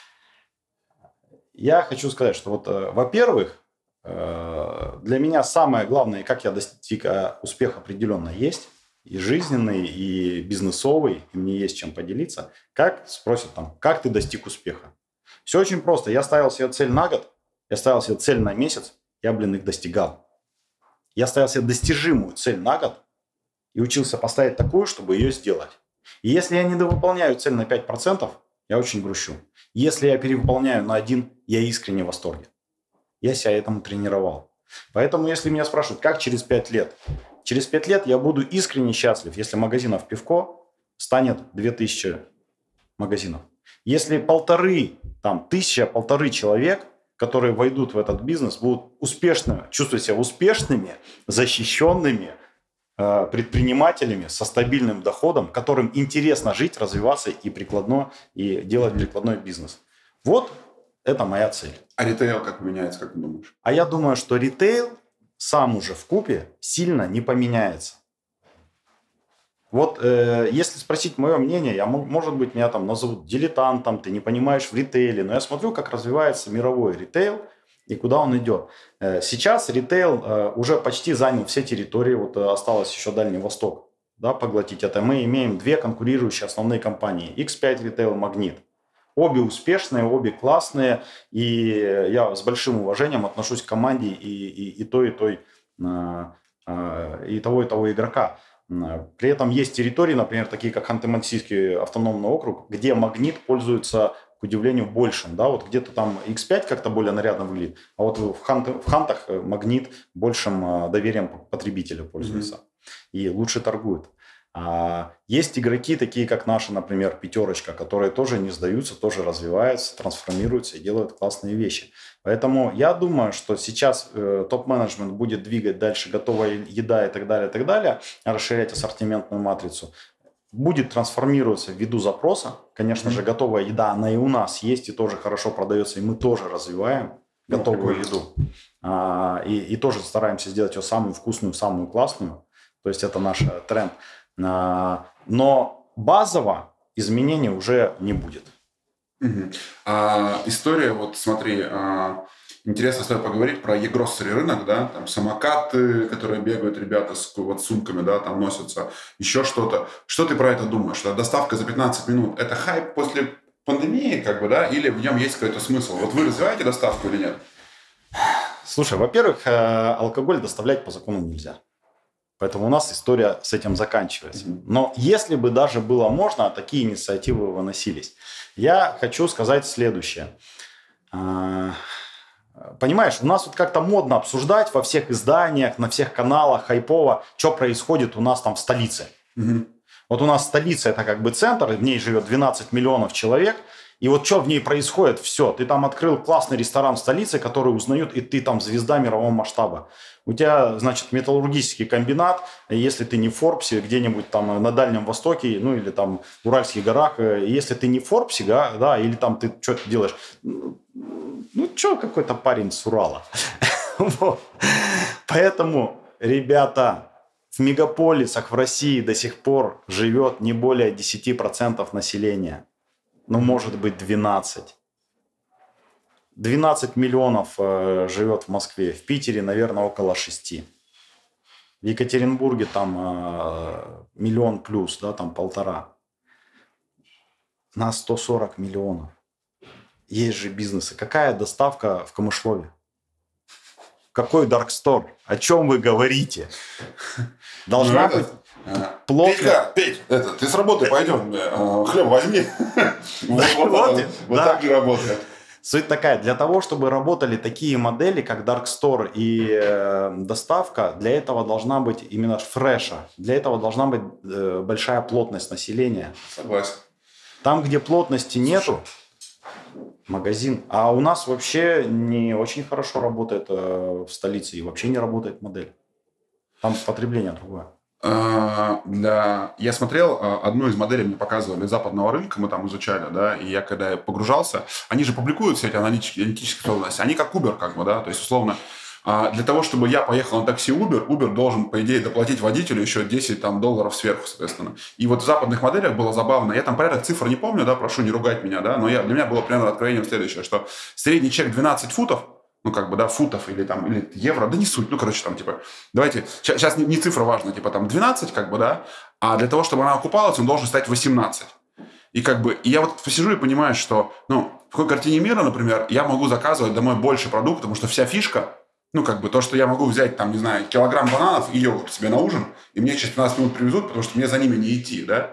Я хочу сказать, что во-первых, для меня самое главное, как я достиг успеха определенно есть, и жизненный, и бизнесовый, и мне есть чем поделиться. Спросят как ты достиг успеха? Все очень просто. Я ставил себе цель на год, я ставил себе цель на месяц, я, их достигал. Я ставил себе достижимую цель на год и учился поставить такую, чтобы ее сделать. И если я не довыполняю цель на 5%, я очень грущу. Если я перевыполняю на 1%, я искренне в восторге. Я себя этому тренировал. Поэтому, если меня спрашивают, как через 5 лет? Через 5 лет я буду искренне счастлив, если магазинов пивко станет 2000 магазинов. Если 1500 человек, которые войдут в этот бизнес, будут чувствовать себя успешными, защищенными предпринимателями со стабильным доходом, которым интересно жить, развиваться и делать прикладной бизнес. Вот это моя цель. А ритейл как меняется, как ты думаешь? А я думаю, что ритейл сам уже вкупе сильно не поменяется. Если спросить мое мнение, может быть, меня назовут дилетантом, ты не понимаешь в ритейле, но я смотрю, как развивается мировой ритейл и куда он идет. Сейчас ритейл уже почти занял все территории, осталось еще Дальний Восток, да, поглотить это. Мы имеем 2 конкурирующие основные компании, X5 Retail, Магнит. Обе успешные, обе классные, и я с большим уважением отношусь к команде и того игрока. При этом есть территории, например, такие как Ханты-Мансийский автономный округ, где Магнит пользуется, к удивлению, большим. Да? Где-то там X5 как-то более нарядно выглядит, а в Хантах Магнит большим доверием потребителя пользуется и лучше торгует. Есть игроки, такие как наши, например, Пятерочка, которые тоже не сдаются, тоже развиваются, трансформируются и делают классные вещи. Поэтому я думаю, что сейчас топ-менеджмент будет двигать дальше готовая еда и так далее, расширять ассортиментную матрицу. Будет трансформироваться ввиду запроса. Конечно же, готовая еда, она и у нас есть, и тоже хорошо продается, и мы тоже развиваем готовую еду. И тоже стараемся сделать ее самую вкусную, самую классную. То есть это наш тренд. Но базово изменений уже не будет. Угу. История, вот смотри, интересно с тобой поговорить про e-grocery рынок, да, там самокаты, которые бегают, ребята с вот сумками, да, там носятся, еще что-то. Что ты про это думаешь? Что доставка за 15 минут – это хайп после пандемии, как бы, да, или в нем есть какой-то смысл? Вот вы развиваете доставку или нет? Слушай, во-первых, алкоголь доставлять по закону нельзя. Поэтому у нас история с этим заканчивается. Но если бы даже было можно, такие инициативы выносились. Я хочу сказать следующее. Понимаешь, у нас вот как-то модно обсуждать во всех изданиях, на всех каналах хайпово, что происходит у нас там в столице. Вот у нас столица – это как бы центр, в ней живет 12 миллионов человек. И вот что в ней происходит, все. Ты там открыл классный ресторан в столице, который узнают, и ты там звезда мирового масштаба. У тебя, значит, металлургический комбинат, если ты не в Форбсе, где-нибудь там на Дальнем Востоке, ну или там в Уральских горах, если ты не в Форбсе, да, или там ты что-то делаешь, ну что какой-то парень с Урала. Поэтому, ребята, в мегаполисах в России до сих пор живет не более 10% населения. Ну, может быть, 12. 12 миллионов живет в Москве. В Питере, наверное, около 6. В Екатеринбурге там миллион плюс, да, там 1,5. Нас 140 миллионов. Есть же бизнесы. Какая доставка в Камышлове? Какой даркстор? О чем вы говорите? Должна быть... Плотно. Петь, ты с работы пойдем, хлеб возьми. Вот так же работает. Суть такая, для того, чтобы работали такие модели, как Dark Store и доставка, для этого должна быть именно фреша, для этого должна быть большая плотность населения. Согласен. Там, где плотности нету, магазин. А у нас вообще не очень хорошо работает в столице и вообще не работает модель. Там потребление другое. Я смотрел, одну из моделей мне показывали западного рынка, мы там изучали, да, и я когда погружался, они же публикуют все эти аналитические способности, они как Uber, как бы, да, то есть, условно, для того, чтобы я поехал на такси Uber должен, по идее, доплатить водителю еще $10 сверху, соответственно. И вот в западных моделях было забавно, я там порядок цифр не помню, да, прошу не ругать меня, да, но для меня было примерно откровением следующее, что средний чек 12 футов, ну, как бы, да, футов или евро, да не суть, ну, короче, там, типа, давайте, сейчас не цифра важна, типа, там, 12, как бы, да, а для того, чтобы она окупалась, он должен стать 18. И, как бы, и я вот посижу и понимаю, что, ну, в какой картине мира, например, я могу заказывать домой больше продуктов, потому что вся фишка, ну, как бы, то, что я могу взять, там, не знаю, килограмм бананов и йогурт себе на ужин, и мне через 15 минут привезут, потому что мне за ними не идти, да.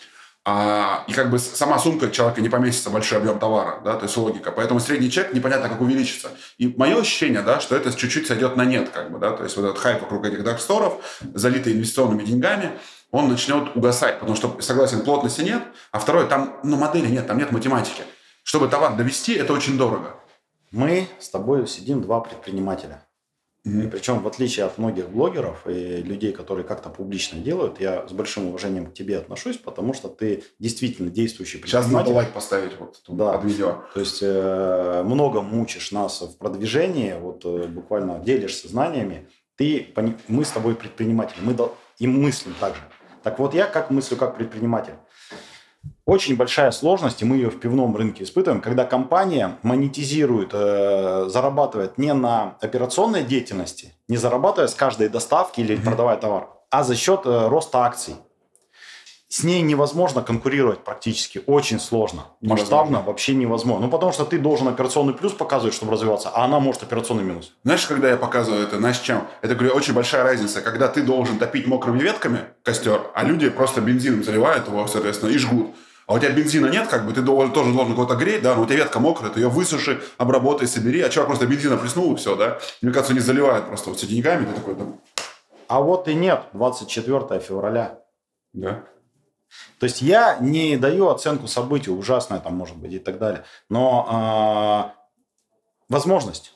И как бы сама сумка человека не поместится большой объем товара, да, то есть логика. Поэтому средний чек непонятно, как увеличится. И мое ощущение, да, что это чуть-чуть сойдет на нет, как бы, да, то есть вот этот хайп вокруг этих дарксторов, залитый инвестиционными деньгами, он начнет угасать, потому что, согласен, плотности нет, а второе, там, ну, модели нет, там нет математики. Чтобы товар довести, это очень дорого. Мы с тобой сидим два предпринимателя. И причем, в отличие от многих блогеров и людей, которые как-то публично делают, я с большим уважением к тебе отношусь, потому что ты действительно действующий предприниматель. Сейчас надо лайк поставить вот тут под видео. То есть много мучишь нас в продвижении, вот буквально делишься знаниями. Мы с тобой предприниматели, и мыслим так же. Так вот, я как мыслю как предприниматель. Очень большая сложность, и мы ее в пивном рынке испытываем, когда компания монетизирует, зарабатывает не на операционной деятельности, не зарабатывая с каждой доставки или продавая товар, а за счет роста акций. С ней невозможно конкурировать практически, очень сложно. Масштабно вообще невозможно. Ну, потому что ты должен операционный плюс показывать, чтобы развиваться, а она может операционный минус. Знаешь, когда я показываю это, знаешь, чем? Это, говорю, очень большая разница, когда ты должен топить мокрыми ветками костер, а люди просто бензином заливают его, соответственно, и жгут. А у тебя бензина нет, как бы, ты тоже должен кого-то греть, да, но у тебя ветка мокрая, ты ее высуши, обработай, собери, а чувак просто бензина плеснул, и все, да. Мне кажется, не заливают просто вот с деньгами, ты такой там... А вот и нет, 24 февраля. Да. То есть я не даю оценку событию, ужасное там может быть и так далее, но возможность.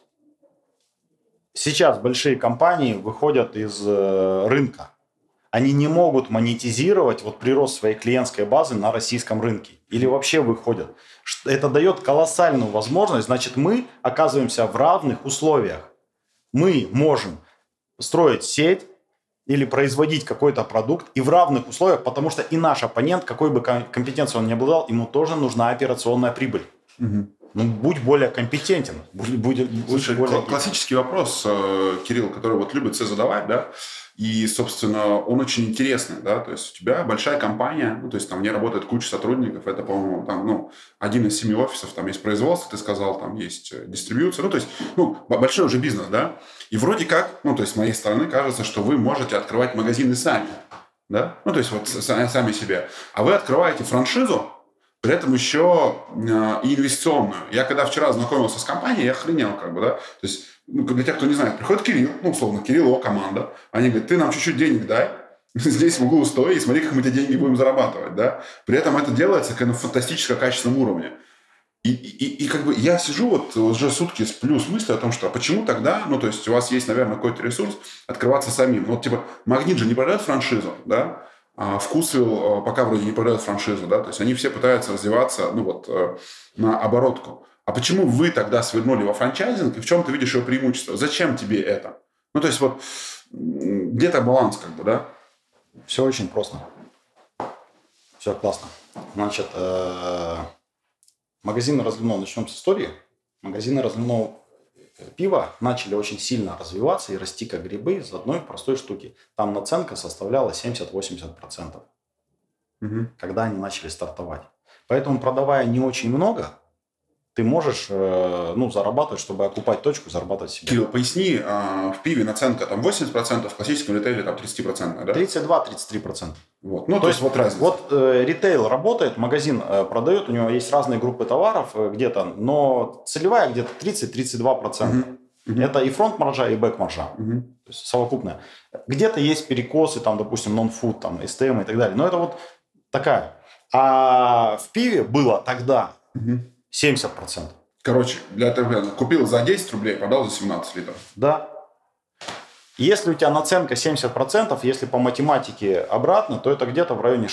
Сейчас большие компании выходят из рынка. Они не могут монетизировать вот прирост своей клиентской базы на российском рынке. Или вообще выходят. Это дает колоссальную возможность. Значит, мы оказываемся в равных условиях. Мы можем строить сеть, или производить какой-то продукт и в равных условиях, потому что и наш оппонент, какой бы компетенцией он ни обладал, ему тоже нужна операционная прибыль. Ну, будь более компетентен. Слушай, классический вопрос, Кирилл, который вот любят все задавать, да, и, собственно, он очень интересный, да, то есть у тебя большая компания, ну, то есть там не работает куча сотрудников, это, по-моему, там, ну, 1 из 7 офисов, там есть производство, ты сказал, там есть дистрибьюция, ну, то есть, ну, большой уже бизнес, да, и вроде как, ну, то есть с моей стороны кажется, что вы можете открывать магазины сами, да, ну, то есть вот сами себе, а вы открываете франшизу, при этом еще и инвестиционную. Я когда вчера знакомился с компанией, я охренел, как бы, да. То есть, ну, для тех, кто не знает, приходит Кирилл, ну, условно, Кирилл, его команда. Они говорят, ты нам чуть-чуть денег дай, здесь в углу стой, и смотри, как мы эти деньги будем зарабатывать, да. При этом это делается на фантастически качественном уровне. И как бы я сижу вот уже сутки с плюс мыслью о том, что а почему тогда, ну, то есть у вас есть, наверное, какой-то ресурс открываться самим. Ну, вот типа Магнит же не продает франшизу, да. Вкусвилл пока вроде не продает франшизу, да, то есть они все пытаются развиваться, ну вот, на оборотку. А почему вы тогда свернули во франчайзинг, и в чем ты видишь его преимущество? Зачем тебе это? Ну, то есть вот где-то баланс, как бы, да? Все очень просто. Все классно. Значит, магазины разливного, начнем с истории. Магазины разливного пива начали очень сильно развиваться и расти как грибы из одной простой штуки. Там наценка составляла 70-80%, когда они начали стартовать. Поэтому, продавая не очень много, ты можешь зарабатывать, чтобы окупать точку, зарабатывать себе. Кирилл, поясни, в пиве наценка там 80%, в классическом ритейле там 30%, да? 32-33%. Вот. Ну, то есть вот разница. Вот ритейл работает, магазин продает, у него есть разные группы товаров где-то, но целевая где-то 30-32%. Это и фронт-маржа, и бэк-маржа. То есть совокупная. Где-то есть перекосы, там, допустим, нон-фуд, там, СТМ и так далее. Но это вот такая. А в пиве было тогда 70%. Короче, для этого купил за 10 рублей, продал за 17 литров. Да. Если у тебя наценка 70%, если по математике обратно, то это где-то в районе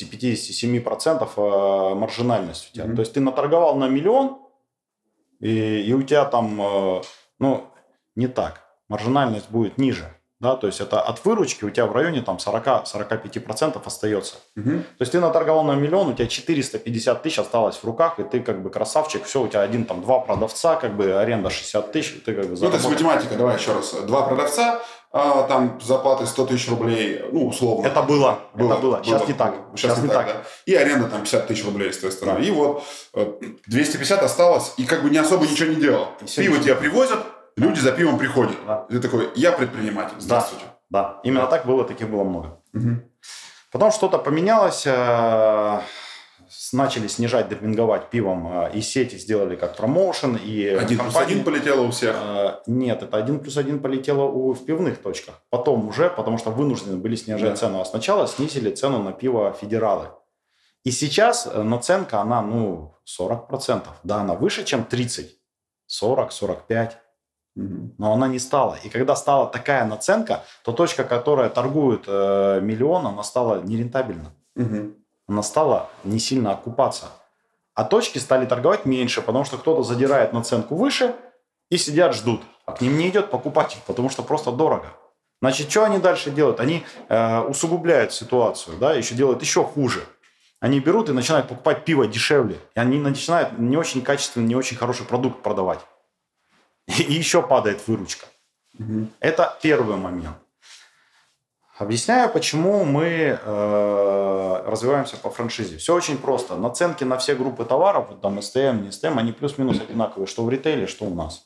60-57% маржинальность у тебя. То есть ты наторговал на 1 миллион, и у тебя там, не так. Маржинальность будет ниже. Да? То есть это от выручки у тебя в районе там 40-45% остается. То есть ты наторговал на 1 миллион, у тебя 450 тысяч осталось в руках, и ты как бы красавчик, все, у тебя два продавца, как бы аренда 60 тысяч, ты как бы заработал. Ну, то есть математика, давай еще раз. 2 продавца, там зарплаты 100 тысяч рублей, ну, условно. Это было. Сейчас не так. Сейчас не так, да. И аренда там 50 тысяч рублей с твоей стороны. Да. И вот 250 осталось, и как бы не особо ничего не делал. Пиво тебя привозят, люди за пивом приходят. Да. И ты такой, я предприниматель, здравствуйте. Да. Именно так было, таких было много. Потом что-то поменялось, начали снижать, демпинговать пивом, и сети сделали как промоушен. 1+1 полетело у всех? Нет, это 1+1 полетело в пивных точках. Потом уже, потому что вынуждены были снижать цену. А сначала снизили цену на пиво федералы. И сейчас наценка, она 40%. Да, она выше, чем 30%. 40-45%. Но она не стала. И когда стала такая наценка, то точка, которая торгует миллион, она стала нерентабельна. Она стала не сильно окупаться. А точки стали торговать меньше, потому что кто-то задирает наценку выше и сидят, ждут. А к ним не идет покупатель, потому что просто дорого. Значит, что они дальше делают? Они усугубляют ситуацию, да, еще делают еще хуже. Они берут и начинают покупать пиво дешевле. И они начинают не очень качественный, не очень хороший продукт продавать. И еще падает выручка. Это первый момент. Объясняю, почему мы развиваемся по франшизе. Все очень просто. Наценки на все группы товаров, там СТМ, не СТМ, они плюс-минус одинаковые, что в ритейле, что у нас.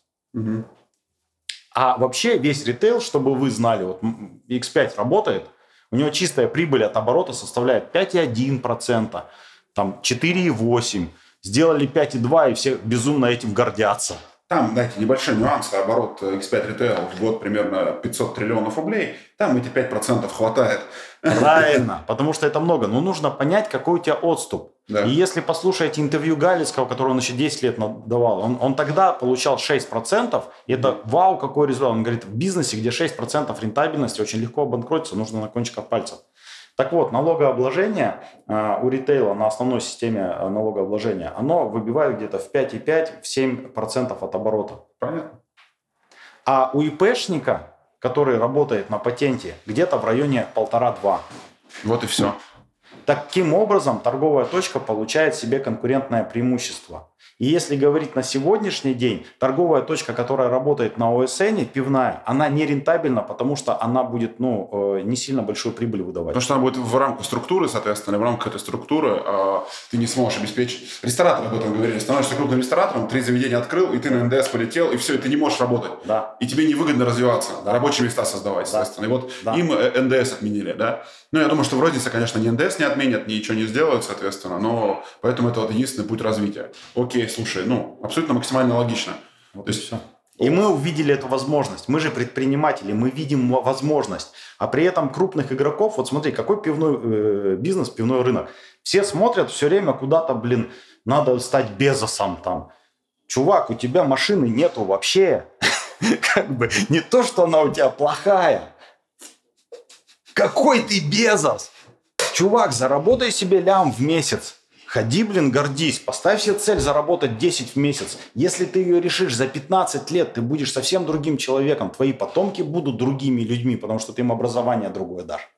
А вообще весь ритейл, чтобы вы знали, вот X5 работает, у него чистая прибыль от оборота составляет 5,1%, там 4,8%. Сделали 5,2%, и все безумно этим гордятся. Там, знаете, небольшой нюанс, оборот X5 Retail в год примерно 500 триллионов рублей, там эти 5% хватает. Правильно, потому что это много, но нужно понять, какой у тебя отступ. Да. И если послушаете интервью Галицкого, которое он еще 10 лет давал, он тогда получал 6%, и это вау, какой результат. Он говорит, в бизнесе, где 6% рентабельности, очень легко обанкротиться, нужно на кончиках пальцев. Так вот, налогообложение у ритейла на основной системе налогообложения, оно выбивает где-то в 5,5-7% от оборота. Понятно. А у ИПшника который работает на патенте, где-то в районе 1,5-2. Вот и все. Таким образом, торговая точка получает себе конкурентное преимущество. И если говорить на сегодняшний день, торговая точка, которая работает на ОСН, пивная, она не рентабельна, потому что она будет не сильно большую прибыль выдавать. Потому что она будет в рамках структуры, соответственно, в рамках этой структуры ты не сможешь обеспечить. Рестораторы об этом говорили. Становишься крупным ресторатором, 3 заведения открыл, и ты на НДС полетел, и все, и ты не можешь работать. Да. И тебе невыгодно развиваться, да. рабочие места создавать, соответственно. Да. И вот им НДС отменили, да. Ну, я думаю, что в рознице, конечно, ни НДС не отменят, ничего не сделают, соответственно, но поэтому это вот единственный путь развития. Окей, слушай, абсолютно максимально логично. Вот то есть все. И мы увидели эту возможность. Мы же предприниматели, мы видим возможность. А при этом крупных игроков, вот смотри, какой пивной бизнес, пивной рынок. Все смотрят все время куда-то, надо стать Безосом там. Чувак, у тебя машины нету вообще. Не то, что она у тебя плохая. Какой ты Безос? Чувак, заработай себе лям в месяц. Ходи, гордись. Поставь себе цель заработать 10 в месяц. Если ты ее решишь за 15 лет, ты будешь совсем другим человеком. Твои потомки будут другими людьми, потому что ты им образование другое дашь.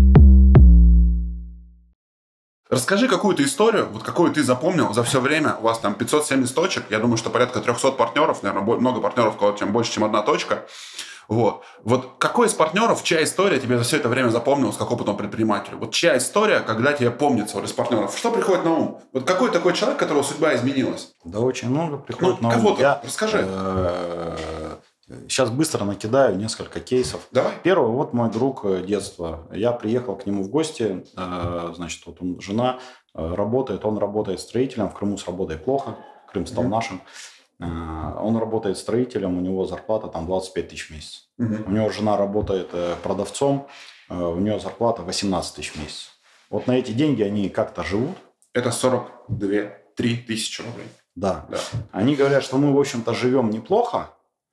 Расскажи какую-то историю, вот какую ты запомнил за все время. У вас там 570 точек. Я думаю, что порядка 300 партнеров. Наверное, много партнеров, у кого чем больше, чем одна точка. Вот какой из партнеров, чья история тебе за все это время запомнилась как опытному предпринимателю? Вот чья история, когда тебе помнится из партнеров? Что приходит на ум? Вот какой такой человек, которого судьба изменилась? Да очень много приходит на ум. Кого-то расскажи. Сейчас быстро накидаю несколько кейсов. Давай. Первый, вот мой друг детства. Я приехал к нему в гости. Значит, вот жена работает, он работает строителем. В Крыму с работой плохо. Крым стал нашим. Он работает строителем, у него зарплата там 25 тысяч в месяц. У него жена работает продавцом, у нее зарплата 18 тысяч в месяц. Вот на эти деньги они как-то живут. Это 42-3 тысячи рублей. Да. Они говорят, что мы, в общем-то, живем неплохо,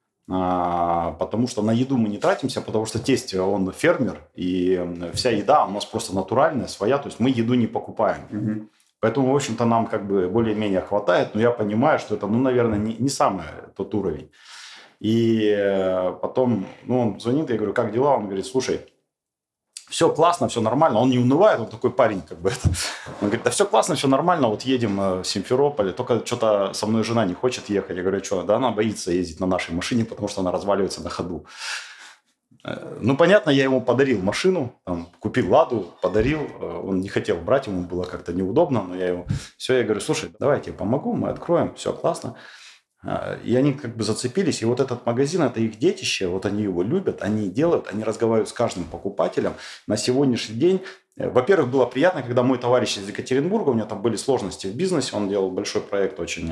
потому что на еду мы не тратимся, потому что тесть, он фермер, и вся еда у нас просто натуральная, своя, то есть мы еду не покупаем. Поэтому, в общем-то, нам более-менее хватает, но я понимаю, что это, наверное, не самый тот уровень. И потом, он звонит, я говорю, как дела? Он говорит, слушай, все классно, все нормально. Он не унывает, он такой парень, Он говорит, да все классно, все нормально, вот едем в Симферополь, только что-то со мной жена не хочет ехать. Я говорю, что? Да она боится ездить на нашей машине, потому что она разваливается на ходу. Понятно, я ему подарил машину, купил «Ладу», подарил, он не хотел брать, ему было как-то неудобно, но я говорю, слушай, давай я тебе помогу, мы откроем, все классно. И они зацепились, и вот этот магазин, это их детище, вот они его любят, они делают, они разговаривают с каждым покупателем. На сегодняшний день, во-первых, было приятно, когда мой товарищ из Екатеринбурга, у него там были сложности в бизнесе, он делал большой проект очень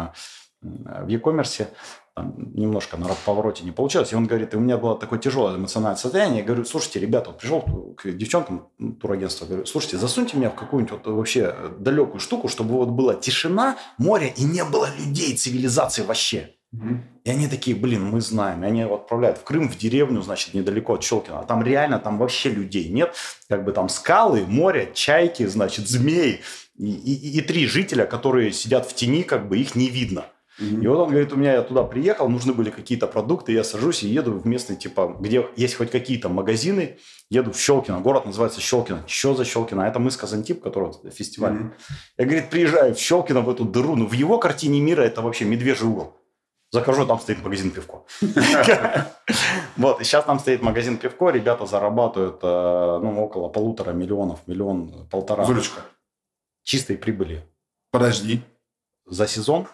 в e-commerce, немножко на повороте не получилось. И он говорит, у меня было такое тяжелое эмоциональное состояние. Я говорю, слушайте, ребята, пришел к девчонкам турагентства, говорю, слушайте, засуньте меня в какую-нибудь вообще далекую штуку, чтобы была тишина, море и не было людей, цивилизации вообще. И они такие, мы знаем. И они его отправляют в Крым, в деревню, значит, недалеко от Щелкина. А там реально, там вообще людей нет. Там скалы, море, чайки, значит, змеи. И 3 жителя, которые сидят в тени, их не видно. И вот он говорит, я туда приехал, нужны были какие-то продукты, я сажусь и еду в местный, где есть хоть какие-то магазины, еду в Щелкино, город называется Щелкино. Что за Щелкино? Это мы с Казантип, который фестиваль. Я, говорит, приезжаю в Щелкино, в эту дыру, в его картине мира это вообще медвежий угол. Захожу, там стоит магазин пивко. Вот, и сейчас там стоит магазин пивко, ребята зарабатывают около 1,5 миллиона, 1,5 миллиона. Выручка. Чистой прибыли. Подожди. За сезон.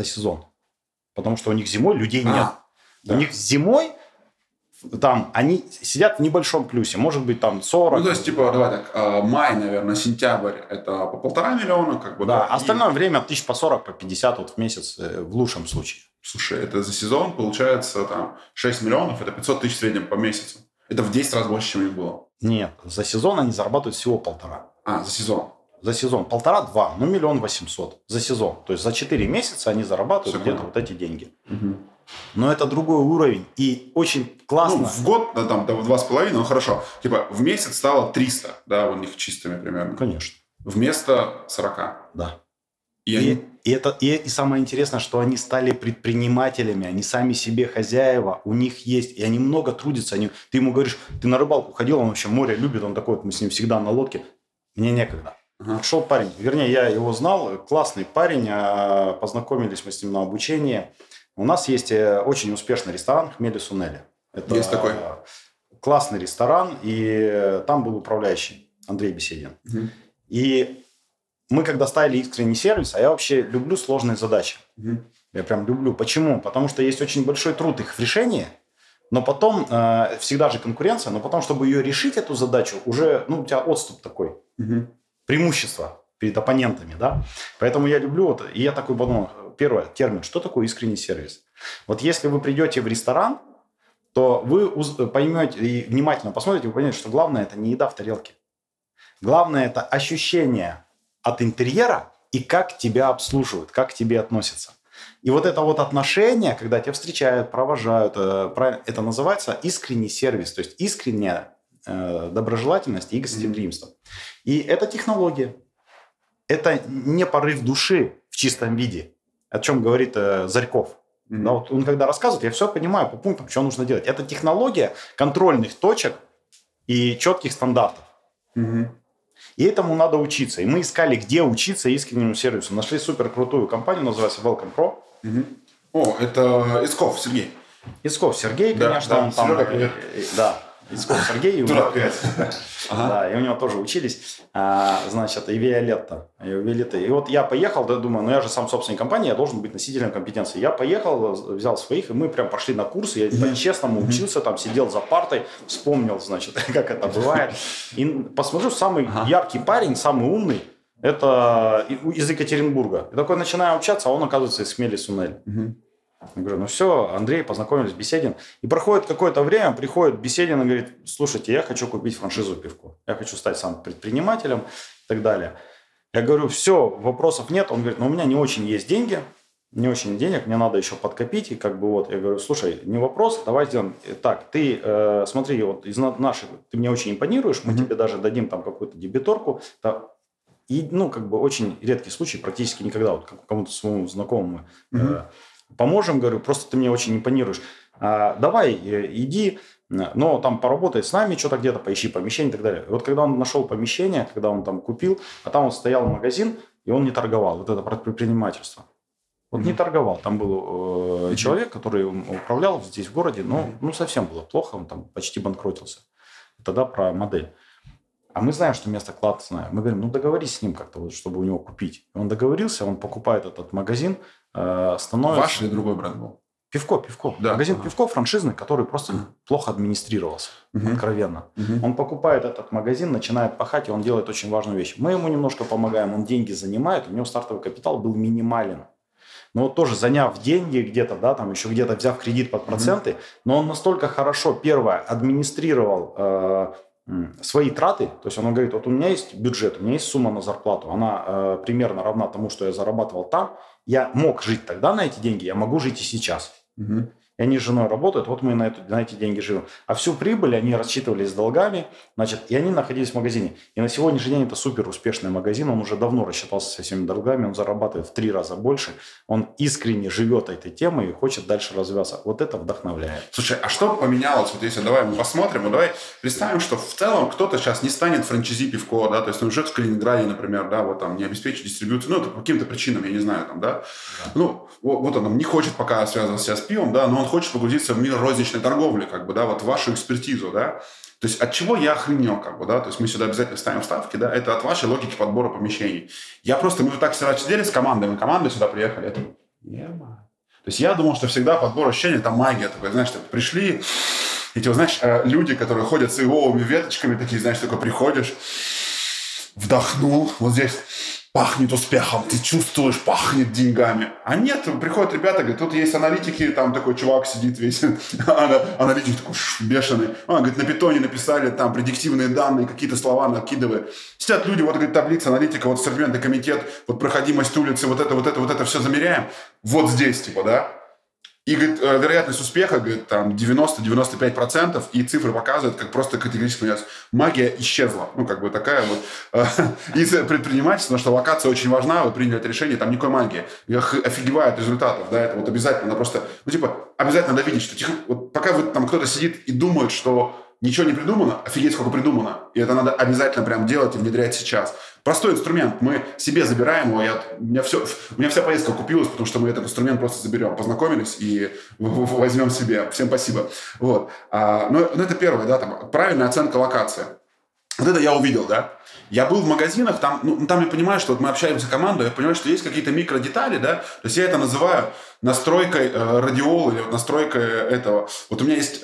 Потому что у них зимой людей нет. Да. У них зимой они сидят в небольшом плюсе. Может быть, 40. То есть, давай так, май, наверное, сентябрь, это по 1,5 миллиона, Да, остальное время 1040, по 50 в месяц в лучшем случае. Слушай, это за сезон получается 6 миллионов, это 500 тысяч в среднем по месяцу. Это в 10 раз больше, чем у них было. Нет, за сезон они зарабатывают всего 1,5. За сезон. За сезон 1,5-2, 1 800 000 за сезон. То есть за 4 месяца они зарабатывают где-то вот эти деньги. Но это другой уровень. И очень классно. В год, до 2,5, хорошо. В месяц стало 300, у них чистыми примерно. Конечно. Вместо 40. Да. И самое интересное, что они стали предпринимателями, они сами себе хозяева, у них есть, и они много трудятся. Ты ему говоришь, ты на рыбалку ходил, он вообще море любит, он такой, мы с ним всегда на лодке. Мне некогда. Пришел парень, вернее, я его знал, классный парень, познакомились мы с ним на обучении. У нас есть очень успешный ресторан «Хмели-Сунели». Это есть такой. Классный ресторан, и там был управляющий Андрей Беседин. И мы когда ставили искренний сервис, а я вообще люблю сложные задачи. Я прям люблю. Почему? Потому что есть очень большой труд их в решении, но потом, всегда же конкуренция, но потом, чтобы ее решить, эту задачу, уже, у тебя отступ такой. Преимущество перед оппонентами, да? Поэтому я люблю это. И я такой подумал, первый термин, что такое искренний сервис? Вот если вы придете в ресторан, то вы поймете и внимательно посмотрите, вы поймете, что главное – это не еда в тарелке. Главное – это ощущение от интерьера и как тебя обслуживают, как к тебе относятся. И вот это вот отношение, когда тебя встречают, провожают, это называется искренний сервис, то есть искренняя доброжелательность и гостеприимство. И это технология. Это не порыв души в чистом виде, о чем говорит Зарьков. Да, вот он когда рассказывает, я все понимаю по пунктам, что нужно делать. Это технология контрольных точек и четких стандартов. И этому надо учиться. И мы искали, где учиться искреннему сервису. Нашли супер крутую компанию, называется Welcome Pro. О, это Исков Сергей. Исков Сергей, конечно. Да, он там, привет. Да, Исков Сергей. Да, и у него тоже учились. Значит, и Виолетта. И вот я поехал, думаю, я же сам собственник компании, я должен быть носителем компетенции. Я поехал, взял своих, и мы прям пошли на курсы. Я по-честному учился, там сидел за партой, вспомнил, значит, как это бывает. И посмотрю, самый яркий парень, самый умный, это из Екатеринбурга. И такой начинаю общаться, а он, оказывается, из Хмели-Сунели. Я говорю, все, Андрей, познакомились, Беседин. И проходит какое-то время, приходит Беседин и говорит, слушайте, я хочу купить франшизу пивко. Я хочу стать сам предпринимателем и так далее. Я говорю, все, вопросов нет. Он говорит, у меня не очень есть деньги, не очень денег, мне надо еще подкопить. И я говорю, слушай, не вопрос, давай сделаем так. Ты смотри, вот из наших, ты мне очень импонируешь, мы тебе даже дадим там какую-то дебиторку. И, очень редкий случай, практически никогда, вот кому-то своему знакомому поможем, говорю, просто ты мне очень импонируешь. Давай, иди, но там поработай с нами, что-то где-то поищи помещение и так далее. И вот когда он нашел помещение, когда он там купил, а там вот стоял магазин, и он не торговал. Вот это предпринимательство. Вот не торговал. Там был человек, который управлял здесь в городе, но совсем было плохо, он там почти банкротился. Тогда про модель. А мы знаем, что место классное. Мы говорим, договорись с ним как-то, вот, чтобы у него купить. И он договорился, он покупает этот магазин, становится... Ваш или другой бренд был? Пивко. Да. Магазин пивко франшизный, который просто плохо администрировался, откровенно. Он покупает этот магазин, начинает пахать, и он делает очень важную вещь. Мы ему немножко помогаем, он деньги занимает, у него стартовый капитал был минимален. Но вот тоже заняв деньги где-то, да, там еще где-то взяв кредит под проценты, но он настолько хорошо, первое, администрировал свои траты, то есть он говорит, вот у меня есть бюджет, у меня есть сумма на зарплату, она примерно равна тому, что я зарабатывал там, я мог жить тогда на эти деньги, я могу жить и сейчас. И они с женой работают, вот мы на эти деньги живем. А всю прибыль они рассчитывались с долгами, значит, и они находились в магазине. И на сегодняшний день это супер успешный магазин, он уже давно рассчитался со всеми долгами, он зарабатывает в 3 раза больше, он искренне живет этой темой и хочет дальше развиваться. Вот это вдохновляет. Слушай, а что поменялось? Вот если давай мы посмотрим, давай представим, что в целом кто-то сейчас не станет франчайзи пивко, да, то есть он живет в Калининграде, например, да, вот там не обеспечит дистрибьюцию, это по каким-то причинам, я не знаю, там, да. Вот он не хочет пока связываться с пивом, да, но он хочет погрузиться в мир розничной торговли, да, вот вашу экспертизу, да. То есть от чего я охренел, да, то есть мы сюда обязательно ставим ставки, да, это от вашей логики подбора помещений. Мы вот так всегда сидели с командой, мы командой сюда приехали, это то есть я думал, что всегда подбор ощущений, это магия такая, знаешь, пришли эти, знаешь, люди, которые ходят с иовыми веточками, такие, знаешь, только приходишь, вдохнул, вот здесь пахнет успехом, ты чувствуешь, пахнет деньгами. А нет, приходят ребята, говорят, тут есть аналитики, там такой чувак сидит весь, аналитик такой бешеный. Он говорит, на питоне написали там предиктивные данные, какие-то слова накидывают. Сидят люди, вот, говорит, таблица аналитика, вот ассортиментный комитет, вот проходимость улицы, вот это все замеряем. Вот здесь, да. И, говорит, вероятность успеха, говорит, там 90-95%, и цифры показывают, как просто категорически меняется. Магия исчезла. Ну, как бы такая вот. Из предпринимательства, что локация очень важна, вы приняли это решение, там никакой магии. Я офигеваю от результатов, да, это вот обязательно, надо просто, ну, типа, обязательно надо видеть, что вот пока вот там кто-то сидит и думает, что ничего не придумано, офигеть, сколько придумано. И это надо обязательно прям делать и внедрять сейчас. Простой инструмент. Мы себе забираем его. У меня вся поездка купилась, потому что мы этот инструмент просто заберем. Познакомились и возьмем себе. Всем спасибо. Вот. Но это первое, да, там, правильная оценка локации. Вот это я увидел, да. Я был в магазинах, там я понимаю, что вот мы общаемся с командой, я понимаю, что есть какие-то микродетали, да. То есть я это называю настройкой радиола или настройкой этого. Вот у меня есть...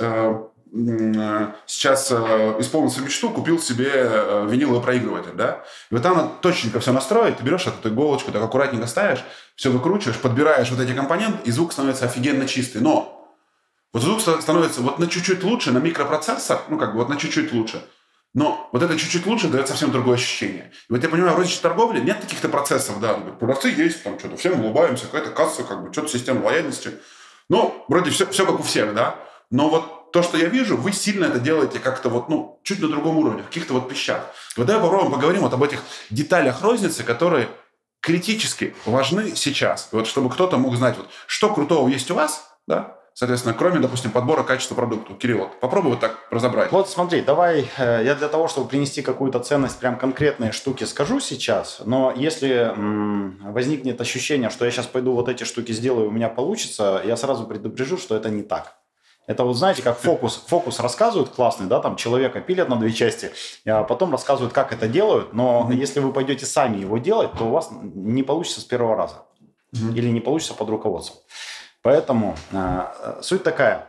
сейчас исполнил свою мечту, купил себе виниловый проигрыватель, да, и вот там надо точненько все настроить, ты берешь эту иголочку, так аккуратненько ставишь, все выкручиваешь, подбираешь вот эти компоненты, и звук становится офигенно чистый, но вот звук становится вот на чуть-чуть лучше, на микропроцессор, ну, как бы вот на чуть-чуть лучше, но вот это чуть-чуть лучше дает совсем другое ощущение. И вот я понимаю, в розничной торговле нет каких-то процессов, да, продавцы есть, там что-то, всем улыбаемся, какая-то касса, как бы, что-то система лояльности, ну, вроде все как у всех, да, но вот то, что я вижу, вы сильно это делаете как-то вот, ну, чуть на другом уровне, в каких-то вот пищах. Вот давай попробуем поговорим вот об этих деталях розницы, которые критически важны сейчас. Вот чтобы кто-то мог знать, вот, что крутого есть у вас, да, соответственно, кроме, допустим, подбора качества продукта. Кирилл, вот, попробуй вот так разобрать. Вот смотри, давай я для того, чтобы принести какую-то ценность, прям конкретные штуки скажу сейчас, но если возникнет ощущение, что я сейчас пойду вот эти штуки сделаю, у меня получится, я сразу предупрежу, что это не так. Это вот знаете, как фокус рассказывают классный, да, там человека пилят на 2 части, а потом рассказывают, как это делают, но если вы пойдете сами его делать, то у вас не получится с первого раза или не получится под руководством. Поэтому суть такая,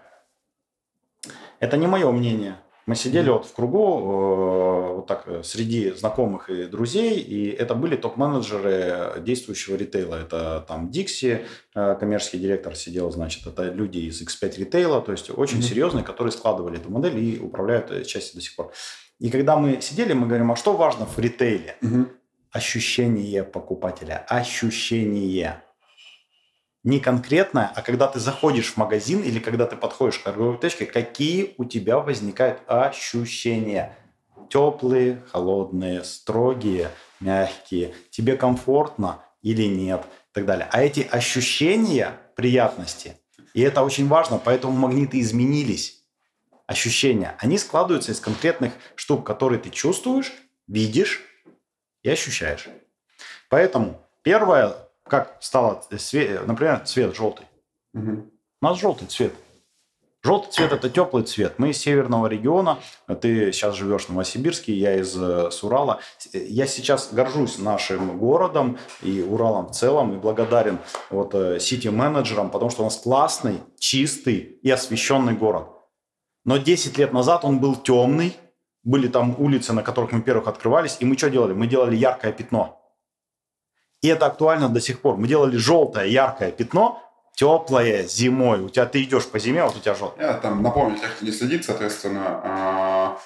это не мое мнение. Мы сидели вот в кругу, вот так, среди знакомых и друзей, и это были топ-менеджеры действующего ритейла. Это там Dixie, коммерческий директор сидел, значит, это люди из X5 ритейла, то есть очень серьезные, которые складывали эту модель и управляют этой частью до сих пор. И когда мы сидели, мы говорим, а что важно в ритейле? Ощущение покупателя, ощущение. Не конкретное, а когда ты заходишь в магазин или когда ты подходишь к торговой точке, какие у тебя возникают ощущения. Теплые, холодные, строгие, мягкие. Тебе комфортно или нет и так далее. А эти ощущения приятности, и это очень важно, поэтому магниты изменились. Ощущения, они складываются из конкретных штук, которые ты чувствуешь, видишь и ощущаешь. Поэтому первое... Как стало, например, цвет желтый. У нас желтый цвет. Желтый цвет – это теплый цвет. Мы из северного региона. Ты сейчас живешь в Новосибирске, я из Урала. Я сейчас горжусь нашим городом и Уралом в целом. И благодарен вот сити-менеджерам, потому что у нас классный, чистый и освещенный город. Но 10 лет назад он был темный. Были там улицы, на которых мы первых открывались. И мы что делали? Мы делали яркое пятно. И это актуально до сих пор. Мы делали желтое, яркое пятно, теплое зимой. Ты идешь по зиме, вот у тебя желтое. Я там напомню, тех, кто не следит, соответственно,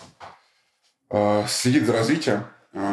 следит за развитием.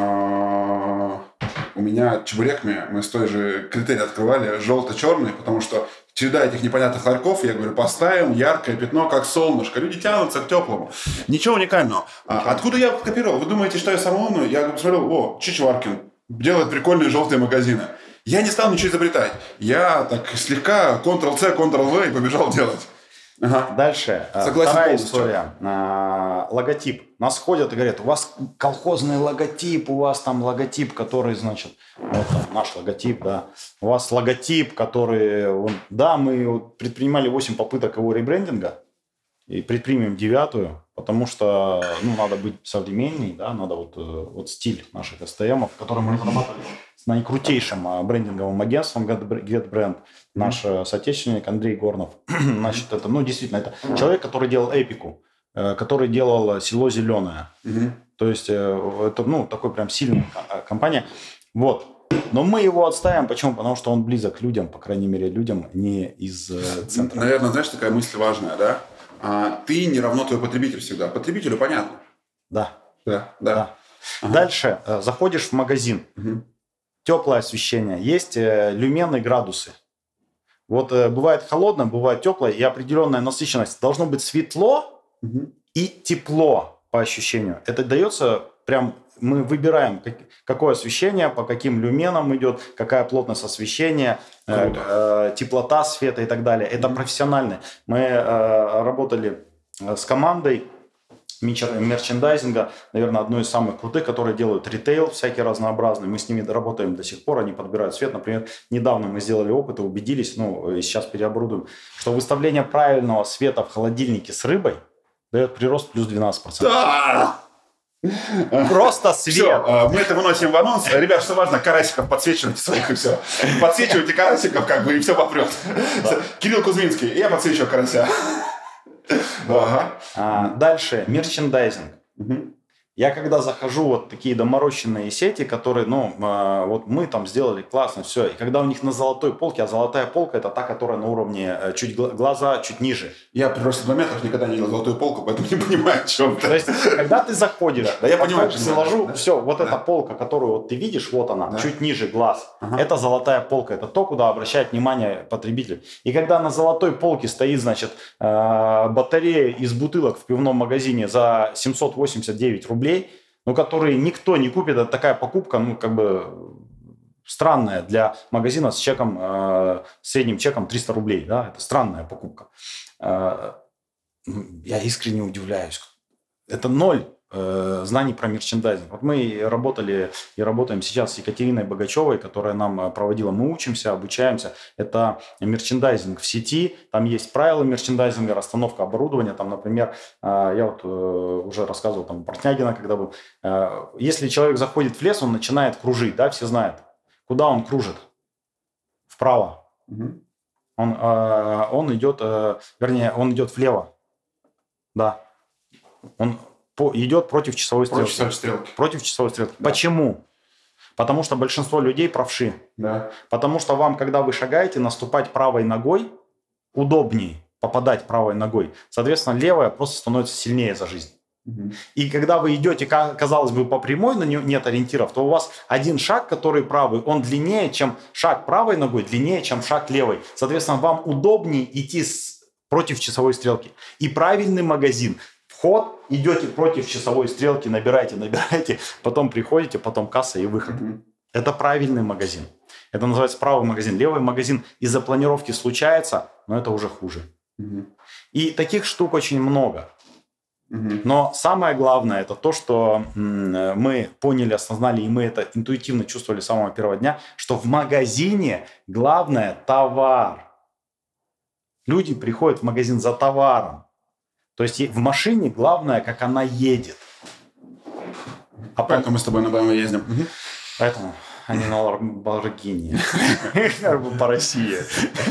У меня чебуреками мы с той же критерии открывали желто-черный, потому что череда этих непонятных ларьков, я говорю, поставим яркое пятно, как солнышко. Люди тянутся к теплому. Ничего уникального. Откуда я копировал? Вы думаете, что я самый умный? Я посмотрел, Чичваркин делает прикольные желтые магазины. Я не стал ничего изобретать. Я так слегка Ctrl-C, Ctrl-V и побежал делать. Ага. Дальше. Согласен Вторая полностью. история. Логотип. Нас ходят и говорят, у вас колхозный логотип, у вас там логотип, который, значит, вот там наш логотип, да. У вас логотип, который... Да, мы предпринимали 8 попыток его ребрендинга и предпримем 9-ю, потому что надо быть современней, да, надо вот стиль наших STM-ов, который мы разрабатывали с наикрутейшим брендинговым агентством GetBrand, наш соотечественник Андрей Горнов. Значит, это, действительно, это человек, который делал Эпику, который делал Село Зеленое. То есть, это, такой прям сильная компания. Вот. Но мы его отставим. Почему? Потому что он близок к людям, по крайней мере, людям не из центра. Наверное, знаешь, такая мысль важная, да? Ты не равно твой потребитель всегда. Потребителю понятно. Да. Ага. Дальше заходишь в магазин. Теплое освещение. Есть люмены, градусы. Вот бывает холодно, бывает тепло, и определенная насыщенность. Должно быть светло и тепло по ощущению. Это дается прям... Мы выбираем, какое освещение, по каким люменам идет, какая плотность освещения, теплота света и так далее. Это профессионально. Мы работали с командой мерчендайзинга, наверное, одной из самых крутых, которые делают ритейл всякий разнообразный. Мы с ними работаем до сих пор, они подбирают свет. Например, недавно мы сделали опыт и убедились, и сейчас переоборудуем, что выставление правильного света в холодильнике с рыбой дает прирост плюс 12%. Да! Просто свет. Все, мы это выносим в анонс. Ребят, что важно, карасиков подсвечивайте своих и все. Подсвечивайте карасиков, и все попрет. Кирилл Кузьминский, я подсвечиваю карася. Дальше, мерчендайзинг. Я когда захожу вот такие доморощенные сети, которые, вот мы там сделали классно, все. И когда у них на золотой полке, а золотая полка это та, которая на уровне чуть глаза, чуть ниже. Я при росте 2 метров никогда не видел золотую полку, поэтому не понимаю, о чем ты. То есть, когда ты заходишь, я понимаю, заложу, все, вот эта полка, которую вот ты видишь, вот она, чуть ниже глаз. Это золотая полка, это то, куда обращает внимание потребитель. И когда на золотой полке стоит, значит, батарея из бутылок в пивном магазине за 789 рублей, которые никто не купит, это такая покупка, странная для магазина с чеком, средним чеком 300 рублей, да, это странная покупка. Я искренне удивляюсь. Это ноль знаний про мерчендайзинг. Вот мы работали и работаем сейчас с Екатериной Богачевой, которая нам проводила. Мы учимся, обучаемся. Это мерчендайзинг в сети. Там есть правила мерчендайзинга, расстановка оборудования. Там, например, я вот уже рассказывал там Портнягина, когда был. Если человек заходит в лес, он начинает кружить, да, все знают. Куда он кружит? Вправо. Он идет, он идет влево. Да. Он идет против часовой стрелки. Против часовой стрелки. Да. Почему? Потому что большинство людей правши. Да. Потому что вам, когда вы шагаете, наступать правой ногой удобнее попадать правой ногой. Соответственно, левая просто становится сильнее за жизнь. И когда вы идете, казалось бы, по прямой, но нет ориентиров, то у вас один шаг, который правый, он длиннее, чем шаг правой ногой, длиннее, чем шаг левой. Соответственно, вам удобнее идти против часовой стрелки. И правильный магазин. Вход, идете против часовой стрелки, набираете, потом приходите, потом касса и выход. Это правильный магазин. Это называется правый магазин. Левый магазин из-за планировки случается, но это уже хуже. И таких штук очень много. Но самое главное, это то, что мы поняли, осознали, и мы это интуитивно чувствовали с самого первого дня, что в магазине главное товар. Люди приходят в магазин за товаром. То есть в машине главное, как она едет. Поэтому мы с тобой на BMW ездим. Поэтому они на Lamborghini. По России.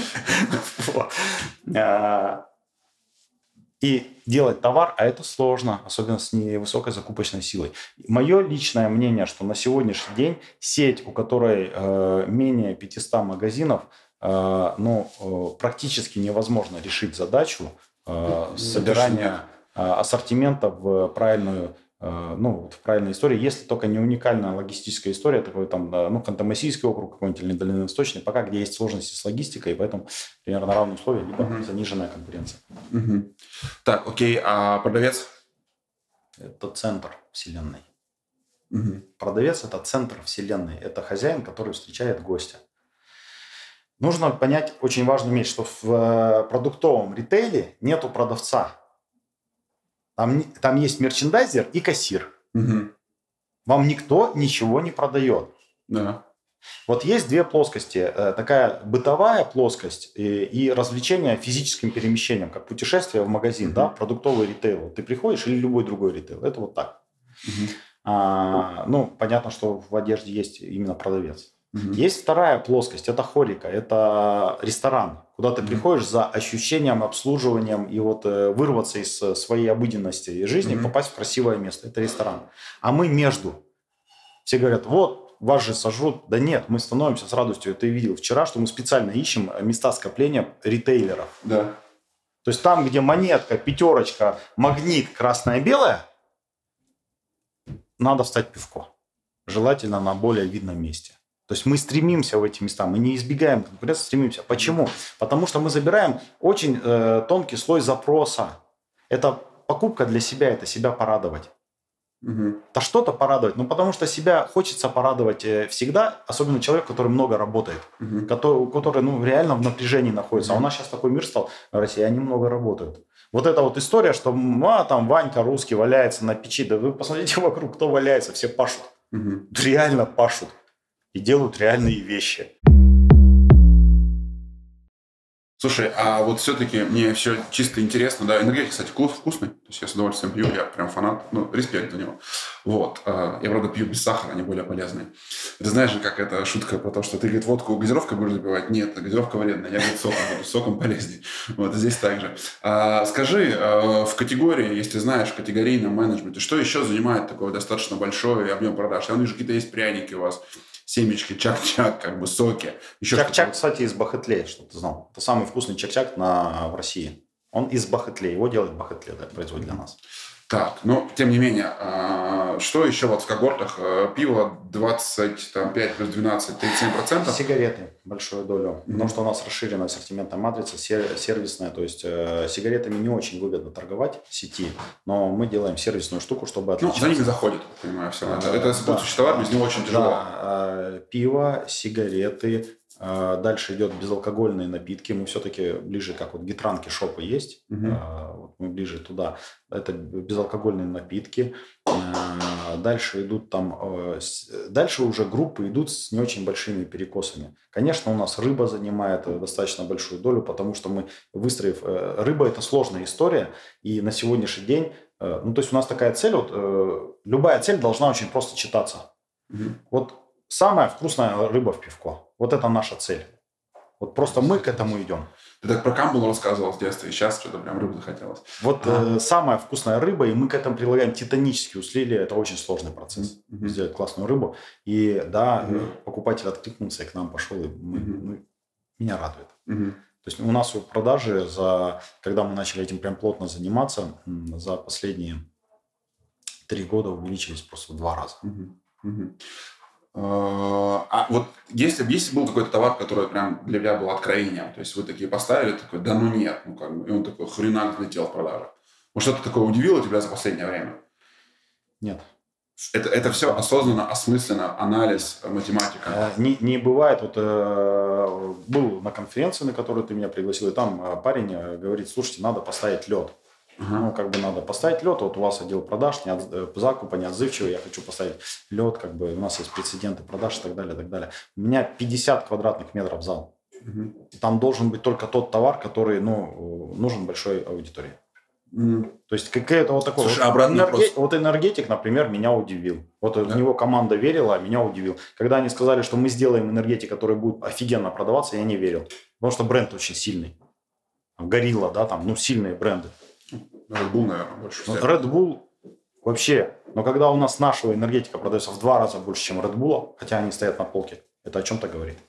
И делать товар, а это сложно, особенно с невысокой закупочной силой. Мое личное мнение, что на сегодняшний день сеть, у которой менее 500 магазинов, практически невозможно решить задачу собирания ассортимента в правильную, в правильной истории, если только не уникальная логистическая история, такой там, Ханты-Мансийский округ какой-нибудь или Дальневосточный, пока где есть сложности с логистикой, и поэтому примерно равные условия, либо заниженная конкуренция. Так, окей, а продавец? Это центр вселенной. Продавец – это центр вселенной, это хозяин, который встречает гостя. Нужно понять очень важную вещь, что в продуктовом ритейле нету продавца. Там есть мерчендайзер и кассир. Вам никто ничего не продает. Да. Вот есть две плоскости. Такая бытовая плоскость и развлечение физическим перемещением, как путешествие в магазин, да, продуктовый ритейл. Ты приходишь или любой другой ритейл. Это вот так. Понятно, что в одежде есть именно продавец. Есть вторая плоскость, это хорика, это ресторан, куда ты приходишь за ощущением, обслуживанием и вот вырваться из своей обыденности и жизни, попасть в красивое место. Это ресторан. А мы между. Все говорят, вот, вас же сожрут. Да нет, мы становимся с радостью. Ты видел вчера, что мы специально ищем места скопления ритейлеров. Да. То есть там, где монетка, пятерочка, магнит, красное-белое, надо встать пивко. Желательно на более видном месте. То есть мы стремимся в эти места, мы не избегаем конкуренции, стремимся. Почему? Потому что мы забираем очень тонкий слой запроса. Это покупка для себя, это себя порадовать. Да что-то порадовать. Ну, потому что себя хочется порадовать всегда, особенно человек, который много работает, который реально в напряжении находится. А у нас сейчас такой мир стал, россияне много работают. Вот эта вот история, что там Ванька русский валяется на печи. Да вы посмотрите вокруг, кто валяется, все пашут. Реально пашут. И делают реальные вещи. Слушай, а вот все-таки мне все чисто интересно, да, энергетик, кстати, вкусный, то есть я с удовольствием пью, я прям фанат, респект за него. Вот, я, правда, пью без сахара, они более полезные. Ты знаешь же, как эта шутка про то, что ты, говорит, водку газировкой будешь запивать? Нет, газировка вредная, я, говорит, соком буду, соком полезнее. Вот, здесь так же. Скажи, в категории, если знаешь, в категорийном менеджменте, что еще занимает такой достаточно большой объем продаж? Я вижу, какие-то есть пряники у вас. Семечки, чак-чак, как бы соки. Чак-чак, кстати, из Бахетле, чтобы ты знал. Это самый вкусный чак-чак в России. Он из Бахетле. Его делает Бахетле, производит для нас. Так, но тем не менее, что еще вот в когортах? Пиво 25 плюс 12, 37%? Сигареты большую долю. Потому что у нас расширена ассортиментная матрица, сервисная. То есть сигаретами не очень выгодно торговать в сети, но мы делаем сервисную штуку, чтобы отличаться. За ними заходит, понимаю, все. Это сопутствующий товар, без него очень тяжело. Да, пиво, сигареты. Дальше идет безалкогольные напитки. Мы все-таки ближе, как вот гитранки шопы есть. Вот мы ближе туда. Это безалкогольные напитки. Дальше идут дальше уже группы идут с не очень большими перекосами. Конечно, у нас рыба занимает достаточно большую долю, потому что мы, выстроив... Рыба – это сложная история. И на сегодняшний день... то есть у нас такая цель, любая цель должна очень просто читаться. Вот самая вкусная рыба в пивко. Вот это наша цель. Вот просто мы к этому идем. Ты так про камбалу рассказывал с детства, и сейчас что-то прям рыбу захотелось. Вот самая вкусная рыба, и мы к этому прилагаем титанические усилия. Это очень сложный процесс. Сделать классную рыбу. И да, покупатель откликнулся и к нам пошел. И меня радует. То есть у нас в продаже, когда мы начали этим прям плотно заниматься, за последние 3 года увеличились просто в 2 раза. А вот если был какой-то товар, который прям для тебя был откровением, то есть вы такие поставили, такой, да ну нет, и он такой хренак взлетел в продаже. Может, что-то такое удивило тебя за последнее время? Нет. Это все осознанно, осмысленно, анализ, математика? Не бывает. Был на конференции, на которую ты меня пригласил, и там парень говорит, слушайте, надо поставить лед. Надо поставить лед. Вот у вас отдел продаж, закупа неотзывчивый, я хочу поставить лед, у нас есть прецеденты продаж и так далее, и так далее. У меня 50 квадратных метров зал. Там должен быть только тот товар, который нужен большой аудитории. То есть какая-то вот такой... Слушай, энергетик, например, меня удивил. В него команда верила, а меня удивил. Когда они сказали, что мы сделаем энергетик, который будет офигенно продаваться, я не верил. Потому что бренд очень сильный. Горилла, сильные бренды. Red Bull, наверное, больше. Red Bull вообще. Но когда у нас нашего энергетика продается в 2 раза больше, чем Red Bull, хотя они стоят на полке, это о чем-то говорит.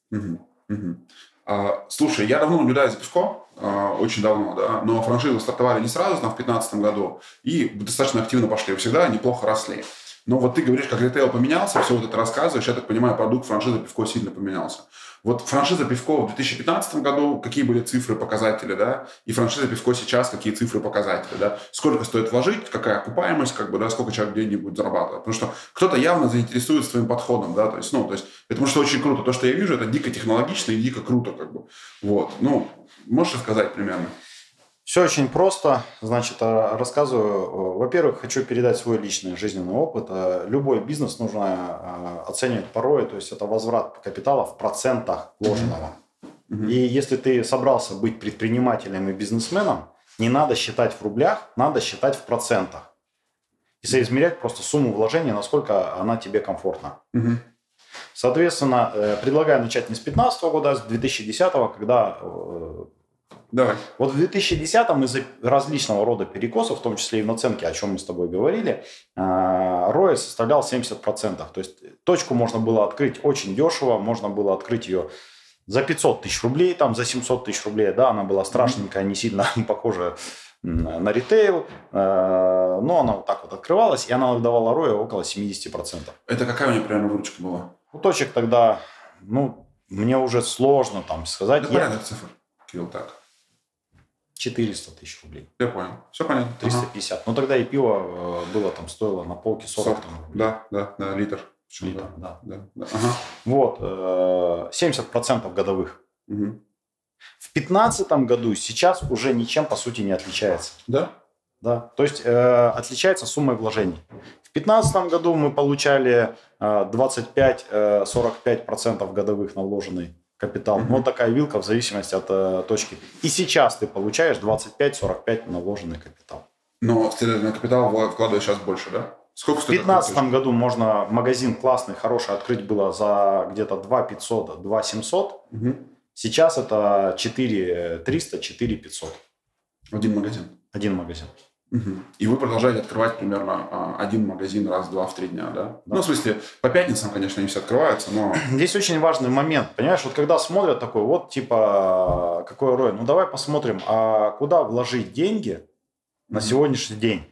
Слушай, я давно наблюдаю за пивком, очень давно, да, но франшизы стартовали не сразу, в 2015 году, и достаточно активно пошли, всегда неплохо росли. Но вот ты говоришь, как ритейл поменялся, все вот это рассказываешь, я так понимаю, продукт франшизы пивко сильно поменялся. Вот франшиза пивко в 2015 году, какие были цифры, показатели, да, и франшиза пивко сейчас, какие цифры, показатели, да, сколько стоит вложить, какая окупаемость, сколько человек денег будет зарабатывать. Потому что кто-то явно заинтересуется твоим подходом, да, то есть, потому что очень круто. То, что я вижу, это дико технологично и дико круто, Вот, можешь рассказать примерно? Все очень просто. Значит, рассказываю. Во-первых, хочу передать свой личный жизненный опыт. Любой бизнес нужно оценивать порой, то есть это возврат капитала в процентах вложенного. И если ты собрался быть предпринимателем и бизнесменом, не надо считать в рублях, надо считать в процентах. И соизмерять просто сумму вложения, насколько она тебе комфортна. Соответственно, предлагаю начать не с 2015 года, а с 2010, когда... Давай. Вот в 2010-м из-за различного рода перекосов, в том числе и в наценке, о чем мы с тобой говорили, ROI составлял 70%. То есть точку можно было открыть очень дешево, можно было открыть ее за 500 тысяч рублей, за 700 тысяч рублей. Да, она была страшненькая, не сильно похожа на ритейл, но она вот так вот открывалась, и она давала ROI около 70%. Это какая у нее примерно выручка была? точек тогда, мне уже сложно там сказать. Да порядок цифр, Кирилл, так. 400 тысяч рублей. Я понял. Все понятно. 350. Ага. Тогда и пиво было там, стоило на полке 40 там, рублей. Да, литр. Литр, да. Ага. Вот, 70% годовых. Угу. В 2015 году сейчас уже ничем, по сути, не отличается. Да? Да. То есть отличается суммой вложений. В 2015 году мы получали 25-45% годовых на вложенный капитал. Вот такая вилка в зависимости от точки. И сейчас ты получаешь 25-45 на вложенный капитал. Но следовательно, капитал вкладываешь сейчас больше, да? Сколько в 2015 году можно магазин классный, хороший открыть было за где-то 2 500, 2 700. Сейчас это 4 300, 4 500. Один магазин? Один магазин. И вы продолжаете открывать примерно один магазин раз-два в 3 дня, да? Ну, в смысле, по пятницам, конечно, они все открываются, но... Здесь очень важный момент, понимаешь, вот когда смотрят такой, вот типа, какой ROI, давай посмотрим, а куда вложить деньги на сегодняшний день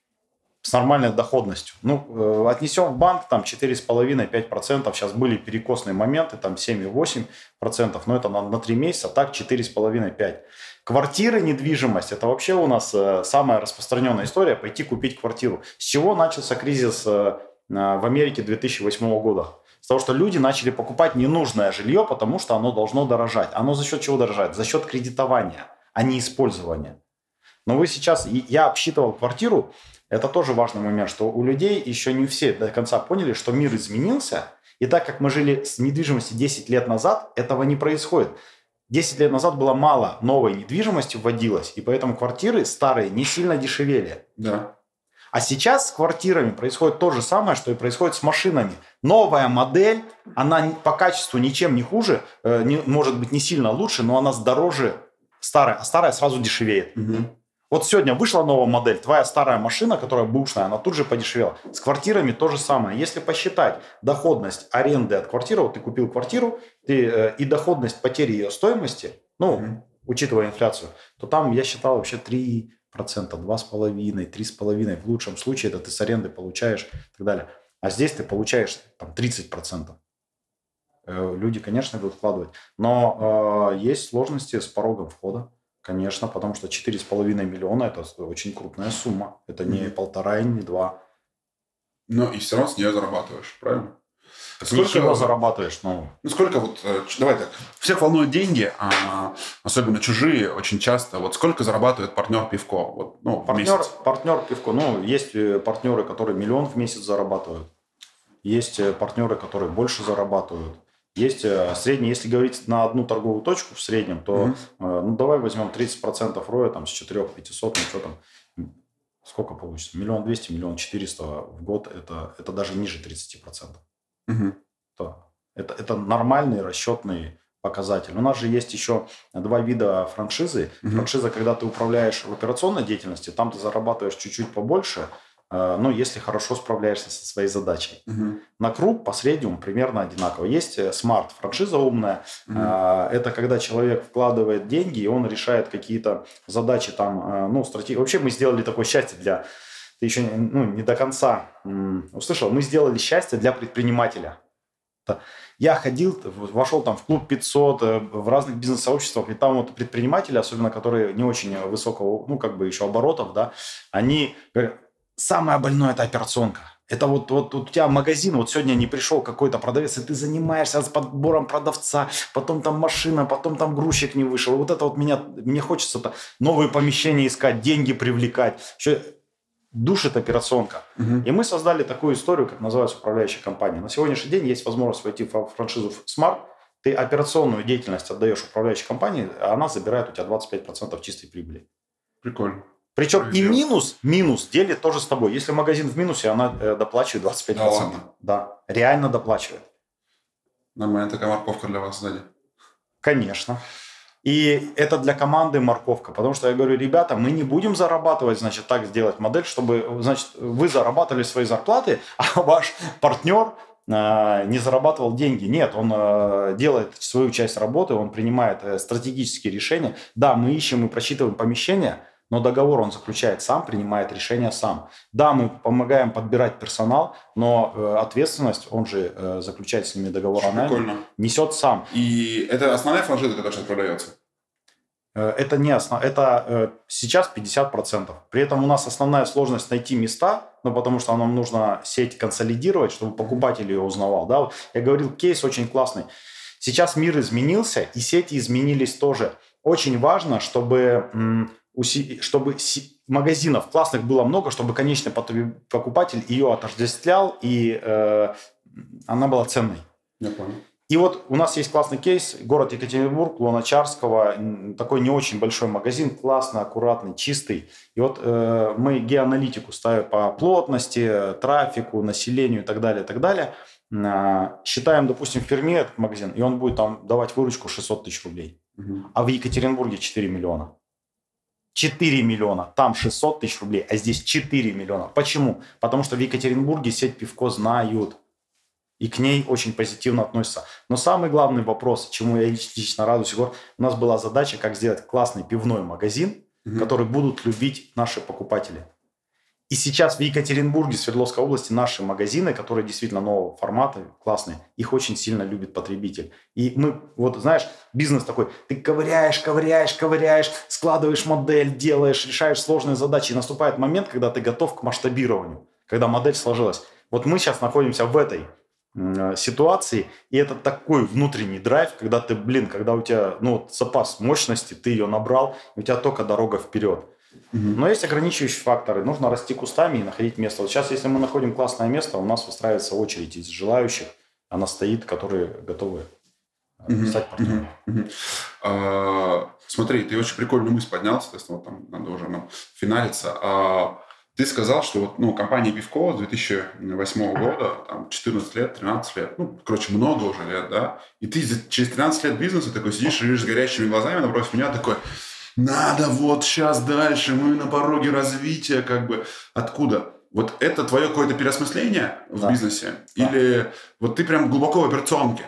с нормальной доходностью. Отнесем в банк, там 4,5-5%, сейчас были перекосные моменты, там 7,8%, но это на 3 месяца, так 4,5-5%. Квартиры, недвижимость, это вообще у нас самая распространенная история, пойти купить квартиру. С чего начался кризис в Америке 2008 года? С того, что люди начали покупать ненужное жилье, потому что оно должно дорожать. Оно за счет чего дорожает? За счет кредитования, а не использования. Но вы сейчас, я обсчитывал квартиру, это тоже важный момент, что у людей еще не все до конца поняли, что мир изменился, и так как мы жили с недвижимостью 10 лет назад, этого не происходит. 10 лет назад было мало новой недвижимости вводилось, и поэтому квартиры старые не сильно дешевели. Да. А сейчас с квартирами происходит то же самое, что и происходит с машинами. Новая модель, она по качеству ничем не хуже, может быть не сильно лучше, но она дороже старой, а старая сразу дешевеет. Вот сегодня вышла новая модель, твоя старая машина, которая бэушная, она тут же подешевела. С квартирами то же самое. Если посчитать доходность аренды от квартиры, вот ты купил квартиру, и доходность потери ее стоимости, учитывая инфляцию, то там я считал вообще 3%, 2,5%, 3,5%. В лучшем случае это ты с аренды получаешь и так далее. А здесь ты получаешь там 30%. Люди, конечно, будут вкладывать. Но есть сложности с порогом входа. Конечно, потому что 4,5 миллиона – это очень крупная сумма. Это не 1,5 и не 2. Но и все равно с нее зарабатываешь, правильно? Сколько зарабатываешь? Сколько вот, давай так, всех волнуют деньги, особенно чужие очень часто. Вот сколько зарабатывает партнер Пивко в месяц? Партнер Пивко. Есть партнеры, которые 1 миллион в месяц зарабатывают. Есть партнеры, которые больше зарабатывают. Есть средний, если говорить на одну торговую точку в среднем, то давай возьмем 30% роя там, с 4-500, что там, сколько получится? 1 200 000, 1 400 000 в год, это даже ниже 30%. Это нормальный расчетный показатель. У нас же есть еще 2 вида франшизы. Франшиза, когда ты управляешь в операционной деятельности, там ты зарабатываешь чуть-чуть побольше, если хорошо справляешься со своей задачей. На круг по среднему примерно одинаково. Есть смарт, франшиза умная. Это когда человек вкладывает деньги, и он решает какие-то задачи там, стратегии. Вообще мы сделали такое счастье для... Ты еще не до конца услышал. Мы сделали счастье для предпринимателя. Я вошел там в клуб 500, в разных бизнес-сообществах, и там вот предприниматели, особенно которые не очень высокого, еще оборотов, да, они говорят, самое больное – это операционка. Это вот у тебя магазин, вот сегодня не пришел какой-то продавец, и ты занимаешься с подбором продавца, потом там машина, потом там грузчик не вышел. Вот это вот мне хочется новые помещения искать, деньги привлекать. Еще душит операционка. И мы создали такую историю, как называется управляющая компания. На сегодняшний день есть возможность войти в франшизу Smart. Ты операционную деятельность отдаешь управляющей компании, а она забирает у тебя 25% чистой прибыли. Прикольно. Причем и минус делит тоже с тобой. Если магазин в минусе, она доплачивает 25%. Да, ладно. Да, реально доплачивает. Нормальная такая морковка для вас сзади. Конечно. И это для команды морковка. Потому что я говорю, ребята, мы не будем зарабатывать, так сделать модель, чтобы, вы зарабатывали свои зарплаты, а ваш партнер не зарабатывал деньги. Нет, он делает свою часть работы, он принимает стратегические решения. Да, мы ищем и просчитываем помещения, но договор он заключает сам, принимает решение сам. Да, мы помогаем подбирать персонал, но ответственность, он же заключает с ними договор о найме, несет сам. И это основная франшиза, которая сейчас продается? Это не это сейчас 50%. При этом у нас основная сложность найти места, потому что нам нужно сеть консолидировать, чтобы покупатель ее узнавал. Да? Я говорил, кейс очень классный. Сейчас мир изменился, и сети изменились тоже. Очень важно, чтобы магазинов классных было много, чтобы конечный покупатель ее отождествлял, и она была ценной. Я понял. И вот у нас есть классный кейс, город Екатеринбург, Луначарского, такой не очень большой магазин, классный, аккуратный, чистый. И вот мы геоаналитику ставим по плотности, трафику, населению и так далее, и так далее. Считаем, допустим, в Перми этот магазин, и он будет там давать выручку 600 тысяч рублей. А в Екатеринбурге 4 миллиона. 4 миллиона, там 600 тысяч рублей, а здесь 4 миллиона. Почему? Потому что в Екатеринбурге сеть Пивко знают. И к ней очень позитивно относятся. Но самый главный вопрос, чему я лично радуюсь, Егор, у нас была задача, как сделать классный пивной магазин, который будут любить наши покупатели. И сейчас в Екатеринбурге, Свердловской области наши магазины, которые действительно нового формата, классные, их очень сильно любит потребитель. И мы, вот знаешь, бизнес такой, ты ковыряешь, складываешь модель, делаешь, решаешь сложные задачи. И наступает момент, когда ты готов к масштабированию, когда модель сложилась. Вот мы сейчас находимся в этой ситуации, и это такой внутренний драйв, когда ты, когда у тебя запас мощности, ты ее набрал, и у тебя только дорога вперед. Но есть ограничивающие факторы. Нужно расти кустами и находить место. Вот сейчас, если мы находим классное место, у нас выстраивается очередь из желающих. Она стоит, которые готовы стать партнерами. Смотри, ты очень прикольную мысль поднял, соответственно, вот там надо уже финалиться. Ты сказал, что компания Пивко с 2008 года, там, 14 лет, 13 лет, много уже лет, да? И ты через 13 лет бизнеса такой сидишь с горящими глазами напротив меня такой, надо вот сейчас дальше, мы на пороге развития, откуда? Вот это твое какое-то переосмысление в бизнесе? Да. Или вот ты прям глубоко в операционке?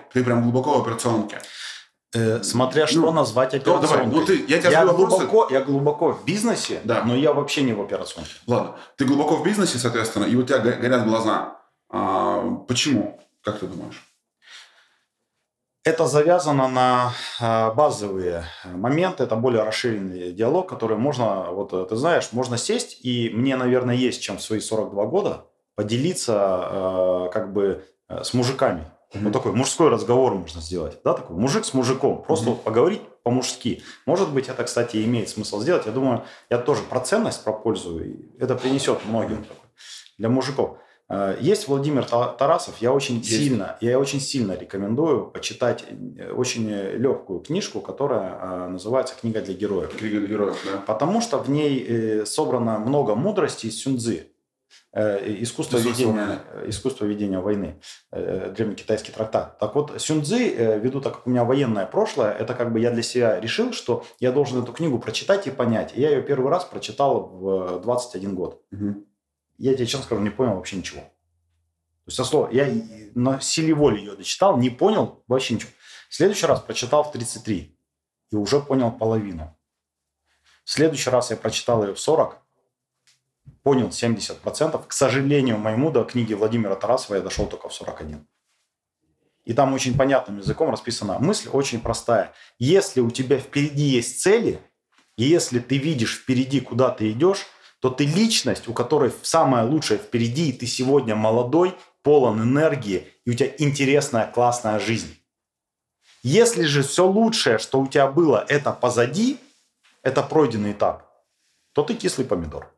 Смотря что назвать операционкой. Я глубоко в бизнесе, да. Но я вообще не в операционке. Ладно, ты глубоко в бизнесе, соответственно, и у тебя горят глаза. Почему? Как ты думаешь? Это завязано на базовые моменты, это более расширенный диалог, который можно, ты знаешь, можно сесть, и мне, наверное, есть чем в свои 42 года поделиться с мужиками. Вот такой мужской разговор можно сделать, да, такой мужик с мужиком, просто поговорить по-мужски. Может быть, это, кстати, имеет смысл сделать. Я думаю, я тоже про ценность, про пользу, и это принесет многим для мужиков. Есть Владимир Тарасов, я очень сильно рекомендую почитать очень легкую книжку, которая называется «Книга для героев». «Книга для героев», да. Потому что в ней собрано много мудрости из Сунь-Цзы. Искусство ведения войны, древнекитайский трактат. Так вот, Сунь-Цзы, ввиду так как у меня военное прошлое, это я для себя решил, что я должен эту книгу прочитать и понять. И я ее первый раз прочитал в 21 год. Я тебе честно скажу, не понял вообще ничего. То есть, я на силе воли ее дочитал, не понял вообще ничего. В следующий раз прочитал в 33 и уже понял половину. В следующий раз я прочитал ее в 40, понял 70%. К сожалению моему, до книги Владимира Тарасова я дошел только в 41. И там очень понятным языком расписана мысль, очень простая. Если у тебя впереди есть цели, и если ты видишь впереди, куда ты идешь, то ты личность, у которой самое лучшее впереди, и ты сегодня молодой, полон энергии, и у тебя интересная, классная жизнь. Если же все лучшее, что у тебя было, это позади, это пройденный этап, то ты кислый помидор.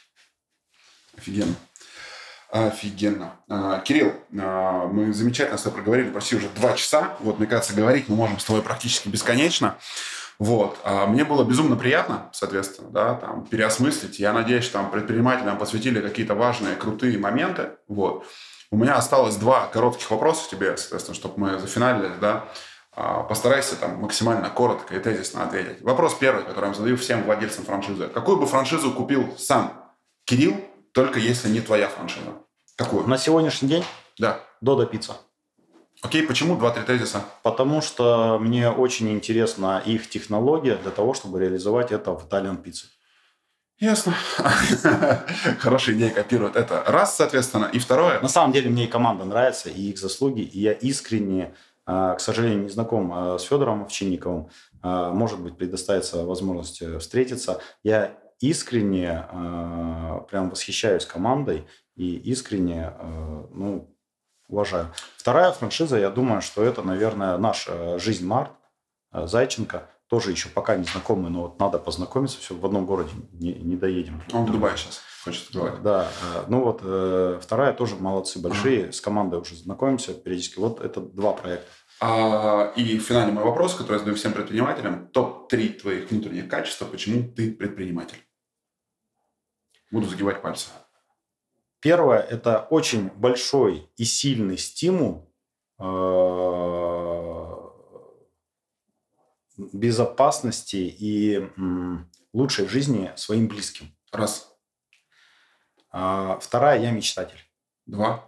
Офигенно. Кирилл, мы замечательно с тобой проговорили почти уже 2 часа. Вот, мне кажется, говорить мы можем с тобой практически бесконечно. Вот. Мне было безумно приятно, соответственно, да, переосмыслить. Я надеюсь, что предпринимателям посвятили какие-то важные, крутые моменты. Вот. У меня осталось 2 коротких вопроса тебе, соответственно, чтобы мы зафиналили, да. Постарайся максимально коротко и тезисно ответить. Вопрос первый, который я задаю всем владельцам франшизы. Какую бы франшизу купил сам Кирилл, только если не твоя франшиза? Какую? На сегодняшний день? Да. Додо Пицца. Окей, почему 2-3 тезиса? Потому что мне очень интересна их технология для того, чтобы реализовать это в Italian Pizza. Ясно. Хорошая идея копирует. Это раз, соответственно. И второе. На самом деле мне и команда нравится, и их заслуги. И я искренне, к сожалению, не знаком с Федором Овчинниковым. Может быть, предоставится возможность встретиться. Я искренне прям восхищаюсь командой и искренне уважаю. Вторая франшиза, я думаю, что это, наверное, наш «Жизнь Март» Зайченко. Тоже еще пока не знакомый, но вот надо познакомиться. Все в одном городе не доедем. Он в Дубае сейчас хочет открывать. Да. Вторая тоже молодцы большие. С командой уже знакомимся периодически. Вот это 2 проекта. И финальный мой вопрос, который я задаю всем предпринимателям. Топ-3 твоих внутренних качеств, почему ты предприниматель? Буду загибать пальцы. Первое – это очень большой и сильный стимул безопасности и лучшей в жизни своим близким. Раз. Вторая – я мечтатель. 2.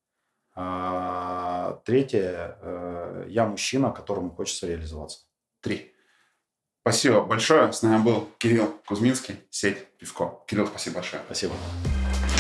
Третье – я мужчина, которому хочется реализоваться. 3. Спасибо большое. С нами был Кирилл Кузьминский, сеть «Пивко». Кирилл, спасибо большое. Спасибо.